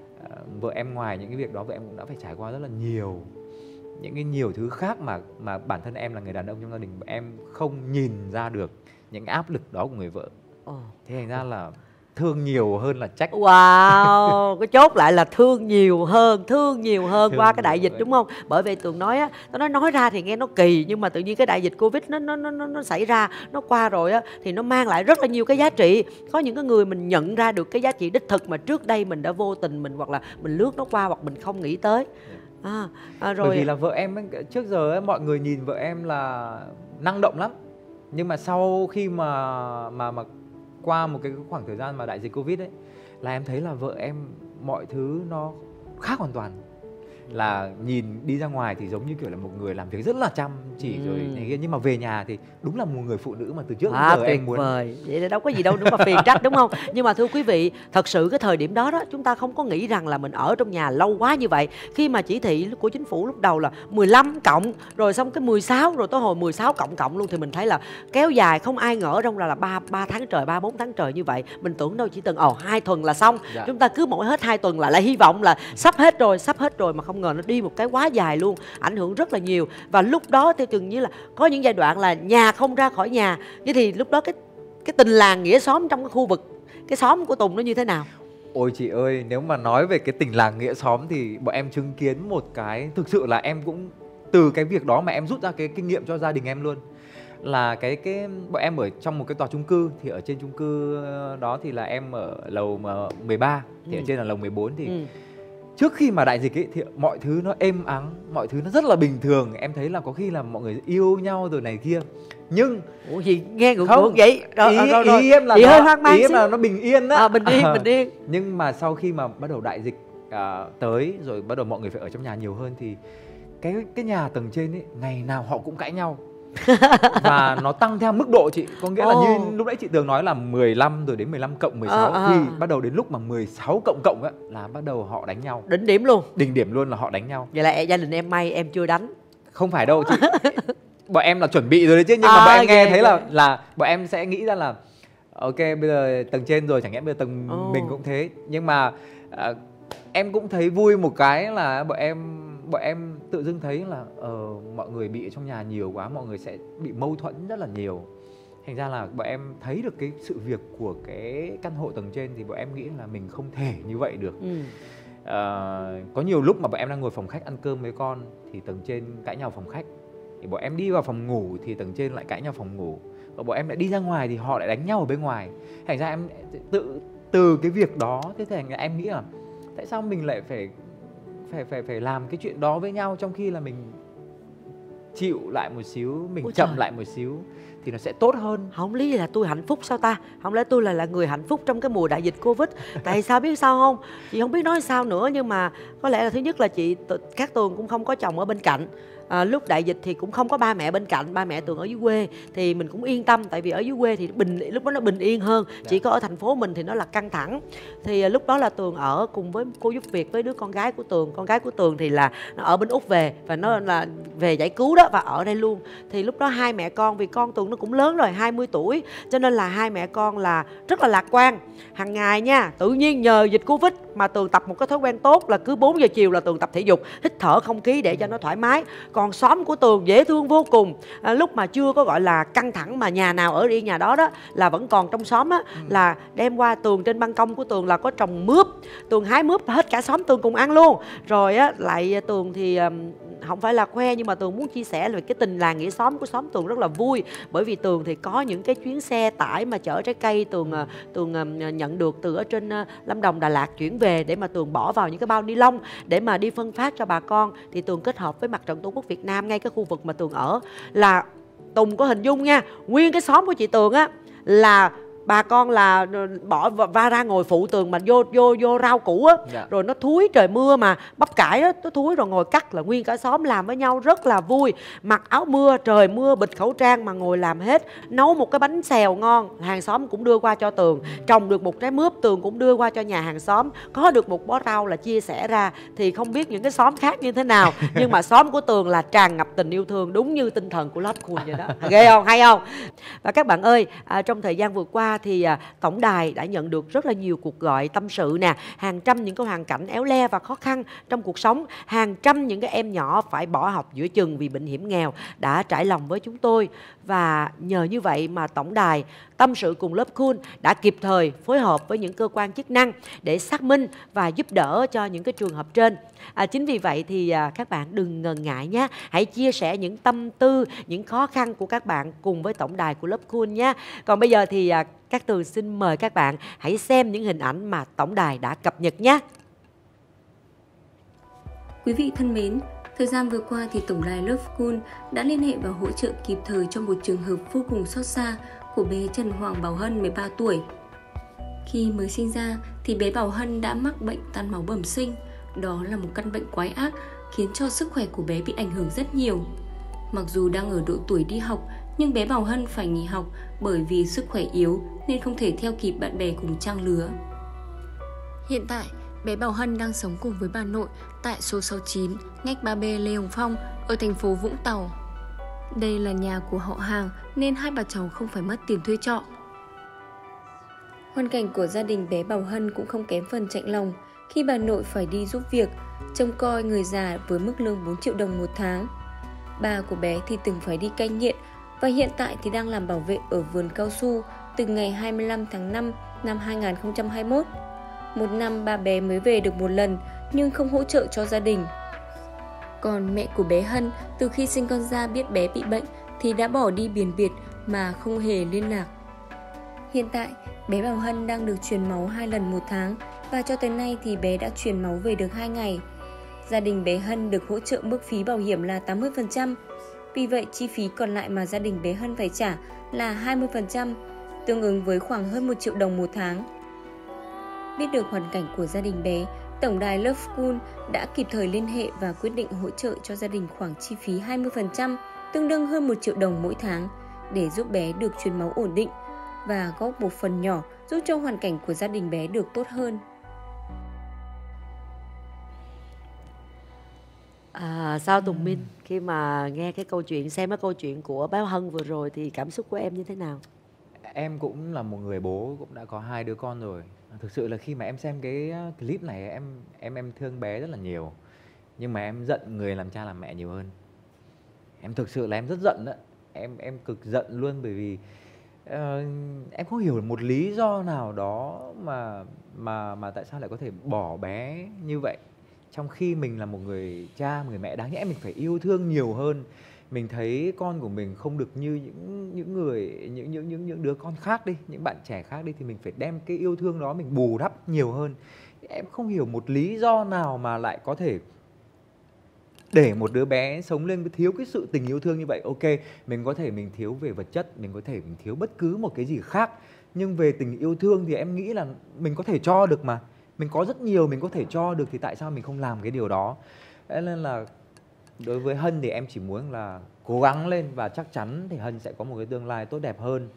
vợ em ngoài những cái việc đó vợ em cũng đã phải trải qua rất là nhiều những cái nhiều thứ khác mà mà bản thân em là người đàn ông trong gia đình em không nhìn ra được những cái áp lực đó của người vợ. Ồ. Thế thành ra là thương nhiều hơn là trách. Wow, cái chốt lại là thương nhiều hơn, thương nhiều hơn Thương qua cái nhiều đại dịch hơn. đúng không? Bởi vì Tường nói á, tao nói nói ra thì nghe nó kỳ, nhưng mà tự nhiên cái đại dịch Covid nó nó nó nó xảy ra, nó qua rồi á thì nó mang lại rất là nhiều cái giá trị. Có những cái người mình nhận ra được cái giá trị đích thực mà trước đây mình đã vô tình mình hoặc là mình lướt nó qua hoặc mình không nghĩ tới. À, à, rồi Bởi vì là vợ em ấy, trước giờ ấy, mọi người nhìn vợ em là năng động lắm. Nhưng mà sau khi mà mà mà qua một cái khoảng thời gian mà đại dịch Covid ấy, là em thấy là vợ em mọi thứ nó khác hoàn toàn. Là nhìn đi ra ngoài thì giống như kiểu là một người làm việc rất là chăm chỉ Ừ. rồi này kia, nhưng mà về nhà thì đúng là một người phụ nữ mà từ trước đến à, giờ tuyệt em muốn. vời. Vậy là đâu có gì đâu nữa mà phiền trách đúng không? Nhưng mà thưa quý vị, thật sự cái thời điểm đó đó chúng ta không có nghĩ rằng là mình ở trong nhà lâu quá như vậy. Khi mà chỉ thị của chính phủ lúc đầu là mười lăm cộng, rồi xong cái mười sáu, rồi tới hồi mười sáu cộng cộng luôn, thì mình thấy là kéo dài, không ai ngờ đâu là là ba ba tháng trời, ba bốn tháng trời như vậy. Mình tưởng đâu chỉ từng ồ hai tuần là xong. Dạ. Chúng ta cứ mỗi hết hai tuần là lại hy vọng là sắp hết rồi, sắp hết rồi, mà không ngờ nó đi một cái quá dài luôn, ảnh hưởng rất là nhiều. Và lúc đó theo chừng như là có những giai đoạn là nhà không ra khỏi nhà. Vậy thì lúc đó cái cái tình làng nghĩa xóm trong cái khu vực, cái xóm của Tùng nó như thế nào? Ôi chị ơi, nếu mà nói về cái tình làng nghĩa xóm thì bọn em chứng kiến một cái, thực sự là em cũng từ cái việc đó mà em rút ra cái kinh nghiệm cho gia đình em luôn. Là cái cái bọn em ở trong một cái tòa chung cư, thì ở trên chung cư đó thì là em ở lầu mười ba, thì Ừ. ở trên là lầu mười bốn. Thì Ừ. trước khi mà đại dịch ấy thì mọi thứ nó êm ắng, mọi thứ nó rất là bình thường. Em thấy là có khi là mọi người yêu nhau rồi này kia. Nhưng ủa gì nghe ngược không ngược vậy rồi, ý, rồi, rồi. ý em là chị nó, hơi hoang mang ý em xíu. là nó bình yên á. À, bình yên bình yên. Nhưng mà sau khi mà bắt đầu đại dịch à, tới rồi bắt đầu mọi người phải ở trong nhà nhiều hơn thì cái cái nhà tầng trên ấy ngày nào họ cũng cãi nhau. Và nó tăng theo mức độ chị, có nghĩa là Ồ. như lúc nãy chị Tường nói là mười lăm rồi đến mười lăm cộng mười sáu, Ờ, ờ. thì bắt đầu đến lúc mà mười sáu cộng cộng á là bắt đầu họ đánh nhau. Đỉnh điểm luôn. Đỉnh điểm luôn là họ đánh nhau. Vậy là e- gia đình em may em chưa đánh. Không phải đâu chị. Bọn em là chuẩn bị rồi đấy chứ, nhưng À, mà bọn em nghe ghê, thấy ghê. là là bọn em sẽ nghĩ ra là ok bây giờ tầng trên rồi chẳng lẽ bây giờ tầng Ồ. mình cũng thế. Nhưng mà à, em cũng thấy vui một cái là bọn em bọn em tự dưng thấy là ờ, mọi người bị ở trong nhà nhiều quá, mọi người sẽ bị mâu thuẫn rất là nhiều. Thành ra là bọn em thấy được cái sự việc của cái căn hộ tầng trên thì bọn em nghĩ là mình không thể như vậy được. Ừ. À, có nhiều lúc mà bọn em đang ngồi phòng khách ăn cơm với con thì tầng trên cãi nhau phòng khách, thì bọn em đi vào phòng ngủ thì tầng trên lại cãi nhau phòng ngủ, và bọn em lại đi ra ngoài thì họ lại đánh nhau ở bên ngoài. Thành ra em tự từ cái việc đó, thế thành ra em nghĩ là tại sao mình lại phải phải phải phải làm cái chuyện đó với nhau, trong khi là mình chịu lại một xíu, mình Ôi chậm trời. lại một xíu thì nó sẽ tốt hơn. Không lý là tôi hạnh phúc sao ta? Không lẽ tôi là là người hạnh phúc trong cái mùa đại dịch Covid? Tại sao biết sao không? Chị không biết nói sao nữa, nhưng mà có lẽ là thứ nhất là chị Cát Tường cũng không có chồng ở bên cạnh. À, lúc đại dịch thì cũng không có ba mẹ bên cạnh, ba mẹ Tường ở dưới quê thì mình cũng yên tâm, tại vì ở dưới quê thì bình lúc đó nó bình yên hơn. Chỉ có ở thành phố mình thì nó là căng thẳng. Thì à, lúc đó là Tường ở cùng với cô giúp việc với đứa con gái của Tường. Con gái của Tường thì là nó ở bên Úc về, và nó là về giải cứu đó và ở đây luôn. Thì lúc đó hai mẹ con, vì con Tường nó cũng lớn rồi, hai mươi tuổi, cho nên là hai mẹ con là rất là lạc quan. Hàng ngày nha, tự nhiên nhờ dịch Covid mà Tường tập một cái thói quen tốt là cứ bốn giờ chiều là Tường tập thể dục, hít thở không khí để cho nó thoải mái. Còn xóm của Tường dễ thương vô cùng. À, lúc mà chưa có gọi là căng thẳng mà nhà nào ở yên nhà đó đó là vẫn còn trong xóm á, ừ. là đem qua Tường trên ban công của Tường là có trồng mướp, Tường hái mướp hết cả xóm Tường cùng ăn luôn. Rồi á lại Tường thì um, không phải là khoe, nhưng mà Tường muốn chia sẻ về cái tình làng nghĩa xóm của xóm Tường rất là vui. Bởi vì Tường thì có những cái chuyến xe tải mà chở trái cây Tường Tường nhận được từ ở trên Lâm Đồng, Đà Lạt chuyển về để mà Tường bỏ vào những cái bao ni lông để mà đi phân phát cho bà con. Thì Tường kết hợp với Mặt trận Tổ quốc Việt Nam ngay cái khu vực mà Tường ở, là Tùng có hình dung nha, nguyên cái xóm của chị Tường á là bà con là bỏ va ra ngồi phụ Tường mà vô vô vô rau củ á, dạ. Rồi nó thúi, trời mưa mà bắp cải đó nó thúi, rồi ngồi cắt là nguyên cả xóm làm với nhau rất là vui. Mặc áo mưa, trời mưa bịt khẩu trang mà ngồi làm hết. Nấu một cái bánh xèo ngon, hàng xóm cũng đưa qua cho Tường. Trồng được một trái mướp, Tường cũng đưa qua cho nhà hàng xóm. Có được một bó rau là chia sẻ ra. Thì không biết những cái xóm khác như thế nào, nhưng mà xóm của Tường là tràn ngập tình yêu thương, đúng như tinh thần của Love Cool vậy đó. Ghê không, hay không? Và các bạn ơi, à, trong thời gian vừa qua thì à, tổng đài đã nhận được rất là nhiều cuộc gọi tâm sự nè, hàng trăm những cái hoàn cảnh éo le và khó khăn trong cuộc sống, hàng trăm những cái em nhỏ phải bỏ học giữa chừng vì bệnh hiểm nghèo đã trải lòng với chúng tôi. Và nhờ như vậy mà tổng đài tâm sự cùng Love Cool đã kịp thời phối hợp với những cơ quan chức năng để xác minh và giúp đỡ cho những cái trường hợp trên. À, chính vì vậy thì à, các bạn đừng ngần ngại nhé, hãy chia sẻ những tâm tư, những khó khăn của các bạn cùng với tổng đài của Love Cool nhé. Còn bây giờ thì à, Cát Tường xin mời các bạn hãy xem những hình ảnh mà tổng đài đã cập nhật nhé. Quý vị thân mến, thời gian vừa qua thì tổng đài Love Cool đã liên hệ và hỗ trợ kịp thời cho một trường hợp vô cùng xót xa của bé Trần Hoàng Bảo Hân mười ba tuổi. Khi mới sinh ra thì bé Bảo Hân đã mắc bệnh tan máu bẩm sinh. Đó là một căn bệnh quái ác khiến cho sức khỏe của bé bị ảnh hưởng rất nhiều. Mặc dù đang ở độ tuổi đi học, nhưng bé Bảo Hân phải nghỉ học bởi vì sức khỏe yếu nên không thể theo kịp bạn bè cùng trang lứa. Hiện tại, bé Bảo Hân đang sống cùng với bà nội tại số sáu mươi chín ngách ba B Lê Hồng Phong ở thành phố Vũng Tàu. Đây là nhà của họ hàng nên hai bà cháu không phải mất tiền thuê trọ. Hoàn cảnh của gia đình bé Bảo Hân cũng không kém phần chạnh lòng khi bà nội phải đi giúp việc, trông coi người già với mức lương bốn triệu đồng một tháng. Bà của bé thì từng phải đi cai nghiện và hiện tại thì đang làm bảo vệ ở vườn cao su từ ngày hai mươi lăm tháng năm năm hai nghìn không trăm hai mươi mốt. Một năm ba bé mới về được một lần nhưng không hỗ trợ cho gia đình. Còn mẹ của bé Hân từ khi sinh con ra biết bé bị bệnh thì đã bỏ đi biển biệt mà không hề liên lạc. Hiện tại, bé Bảo Hân đang được truyền máu hai lần một tháng và cho tới nay thì bé đã truyền máu về được hai ngày. Gia đình bé Hân được hỗ trợ mức phí bảo hiểm là tám mươi phần trăm. Vì vậy, chi phí còn lại mà gia đình bé Hân phải trả là hai mươi phần trăm, tương ứng với khoảng hơn một triệu đồng một tháng. Biết được hoàn cảnh của gia đình bé, Tổng đài Love School đã kịp thời liên hệ và quyết định hỗ trợ cho gia đình khoảng chi phí hai mươi phần trăm, tương đương hơn một triệu đồng mỗi tháng để giúp bé được truyền máu ổn định và góp một phần nhỏ giúp cho hoàn cảnh của gia đình bé được tốt hơn. À, sao Tùng Minh, khi mà nghe cái câu chuyện, xem cái câu chuyện của bé Hân vừa rồi thì cảm xúc của em như thế nào? Em cũng là một người bố, cũng đã có hai đứa con rồi. Thực sự là khi mà em xem cái clip này, em em em thương bé rất là nhiều. Nhưng mà em giận người làm cha làm mẹ nhiều hơn. Em thực sự là em rất giận đó. Em em cực giận luôn, bởi vì uh, em không hiểu một lý do nào đó mà mà mà tại sao lại có thể bỏ bé như vậy. Trong khi mình là một người cha, một người mẹ, đáng nhẽ mình phải yêu thương nhiều hơn. Mình thấy con của mình không được như những những người những những những những đứa con khác đi, những bạn trẻ khác đi, thì mình phải đem cái yêu thương đó mình bù đắp nhiều hơn. Em không hiểu một lý do nào mà lại có thể để một đứa bé sống lên với thiếu cái sự tình yêu thương như vậy. Ok, mình có thể mình thiếu về vật chất, mình có thể mình thiếu bất cứ một cái gì khác, nhưng về tình yêu thương thì em nghĩ là mình có thể cho được mà. Mình có rất nhiều mình có thể cho được, thì tại sao mình không làm cái điều đó? Thế nên là đối với Hân thì em chỉ muốn là cố gắng lên, và chắc chắn thì Hân sẽ có một cái tương lai tốt đẹp hơn,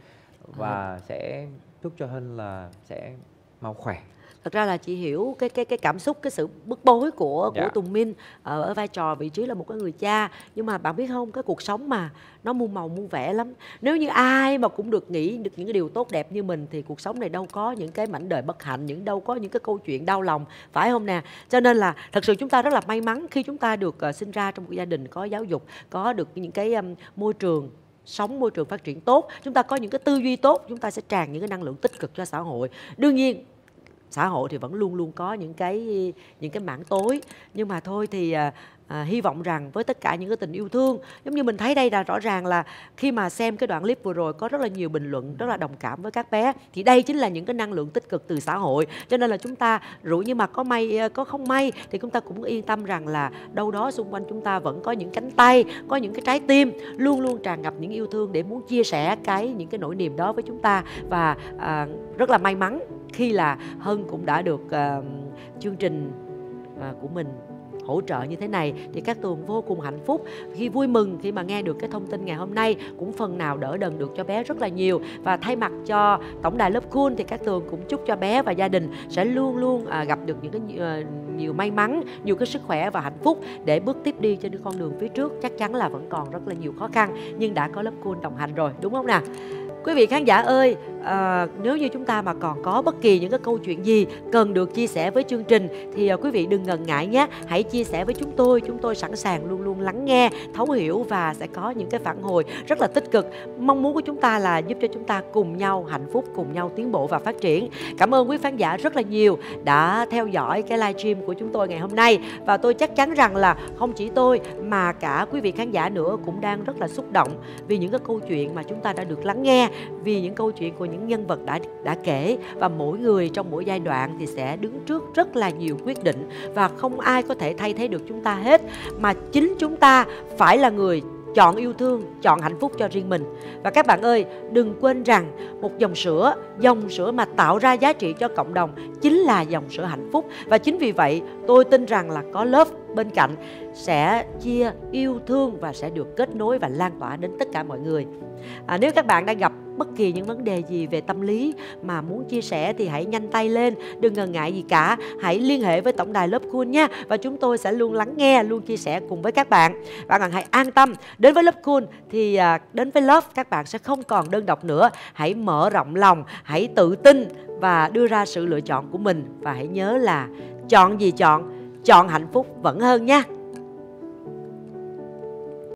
và à. sẽ chúc cho Hân là sẽ mau khỏe. Thật ra là chị hiểu cái cái cái cảm xúc, cái sự bức bối của Dạ. của Tùng Minh ở, ở vai trò vị trí là một cái người cha. Nhưng mà bạn biết không, cái cuộc sống mà nó muôn màu muôn vẻ lắm. Nếu như ai mà cũng được nghĩ được những cái điều tốt đẹp như mình thì cuộc sống này đâu có những cái mảnh đời bất hạnh, những đâu có những cái câu chuyện đau lòng, phải không nè? Cho nên là thật sự chúng ta rất là may mắn khi chúng ta được uh, sinh ra trong một gia đình có giáo dục, có được những cái um, môi trường sống, môi trường phát triển tốt, chúng ta có những cái tư duy tốt, chúng ta sẽ tràn những cái năng lượng tích cực cho xã hội. Đương nhiên xã hội thì vẫn luôn luôn có những cái những cái mảng tối, nhưng mà thôi thì à, à, hy vọng rằng với tất cả những cái tình yêu thương, giống như mình thấy đây là rõ ràng là khi mà xem cái đoạn clip vừa rồi có rất là nhiều bình luận rất là đồng cảm với các bé, thì đây chính là những cái năng lượng tích cực từ xã hội. Cho nên là chúng ta dụ như mà có may có không may thì chúng ta cũng yên tâm rằng là đâu đó xung quanh chúng ta vẫn có những cánh tay, có những cái trái tim luôn luôn tràn ngập những yêu thương để muốn chia sẻ cái những cái nỗi niềm đó với chúng ta. Và à, rất là may mắn khi là Hân cũng đã được uh, chương trình uh, của mình hỗ trợ như thế này, thì Cát Tường vô cùng hạnh phúc khi vui mừng khi mà nghe được cái thông tin ngày hôm nay, cũng phần nào đỡ đần được cho bé rất là nhiều. Và thay mặt cho tổng đài Love School thì Cát Tường cũng chúc cho bé và gia đình sẽ luôn luôn uh, gặp được những cái uh, nhiều may mắn, nhiều cái sức khỏe và hạnh phúc để bước tiếp đi trên con đường phía trước. Chắc chắn là vẫn còn rất là nhiều khó khăn, nhưng đã có Love School đồng hành rồi, đúng không nào? Quý vị khán giả ơi, à, nếu như chúng ta mà còn có bất kỳ những cái câu chuyện gì cần được chia sẻ với chương trình thì à, quý vị đừng ngần ngại nhé. Hãy chia sẻ với chúng tôi, chúng tôi sẵn sàng luôn luôn lắng nghe, thấu hiểu và sẽ có những cái phản hồi rất là tích cực. Mong muốn của chúng ta là giúp cho chúng ta cùng nhau hạnh phúc, cùng nhau tiến bộ và phát triển. Cảm ơn quý khán giả rất là nhiều đã theo dõi cái livestream của chúng tôi ngày hôm nay. Và tôi chắc chắn rằng là không chỉ tôi mà cả quý vị khán giả nữa cũng đang rất là xúc động vì những cái câu chuyện mà chúng ta đã được lắng nghe, vì những câu chuyện của những nhân vật đã đã kể. Và mỗi người trong mỗi giai đoạn thì sẽ đứng trước rất là nhiều quyết định, và không ai có thể thay thế được chúng ta hết, mà chính chúng ta phải là người chọn yêu thương, chọn hạnh phúc cho riêng mình. Và các bạn ơi, đừng quên rằng một dòng sữa, dòng sữa mà tạo ra giá trị cho cộng đồng chính là dòng sữa hạnh phúc. Và chính vì vậy tôi tin rằng là có Love bên cạnh sẽ chia yêu thương và sẽ được kết nối và lan tỏa đến tất cả mọi người. À, nếu các bạn đang gặp bất kỳ những vấn đề gì về tâm lý mà muốn chia sẻ thì hãy nhanh tay lên, đừng ngần ngại gì cả. Hãy liên hệ với tổng đài Love School nha, và chúng tôi sẽ luôn lắng nghe, luôn chia sẻ cùng với các bạn. Bạn bạn hãy an tâm, đến với Love School thì à, đến với Love các bạn sẽ không còn đơn độc nữa. Hãy mở rộng lòng, hãy tự tin và đưa ra sự lựa chọn của mình. Và hãy nhớ là chọn gì chọn, chọn hạnh phúc vẫn hơn nha.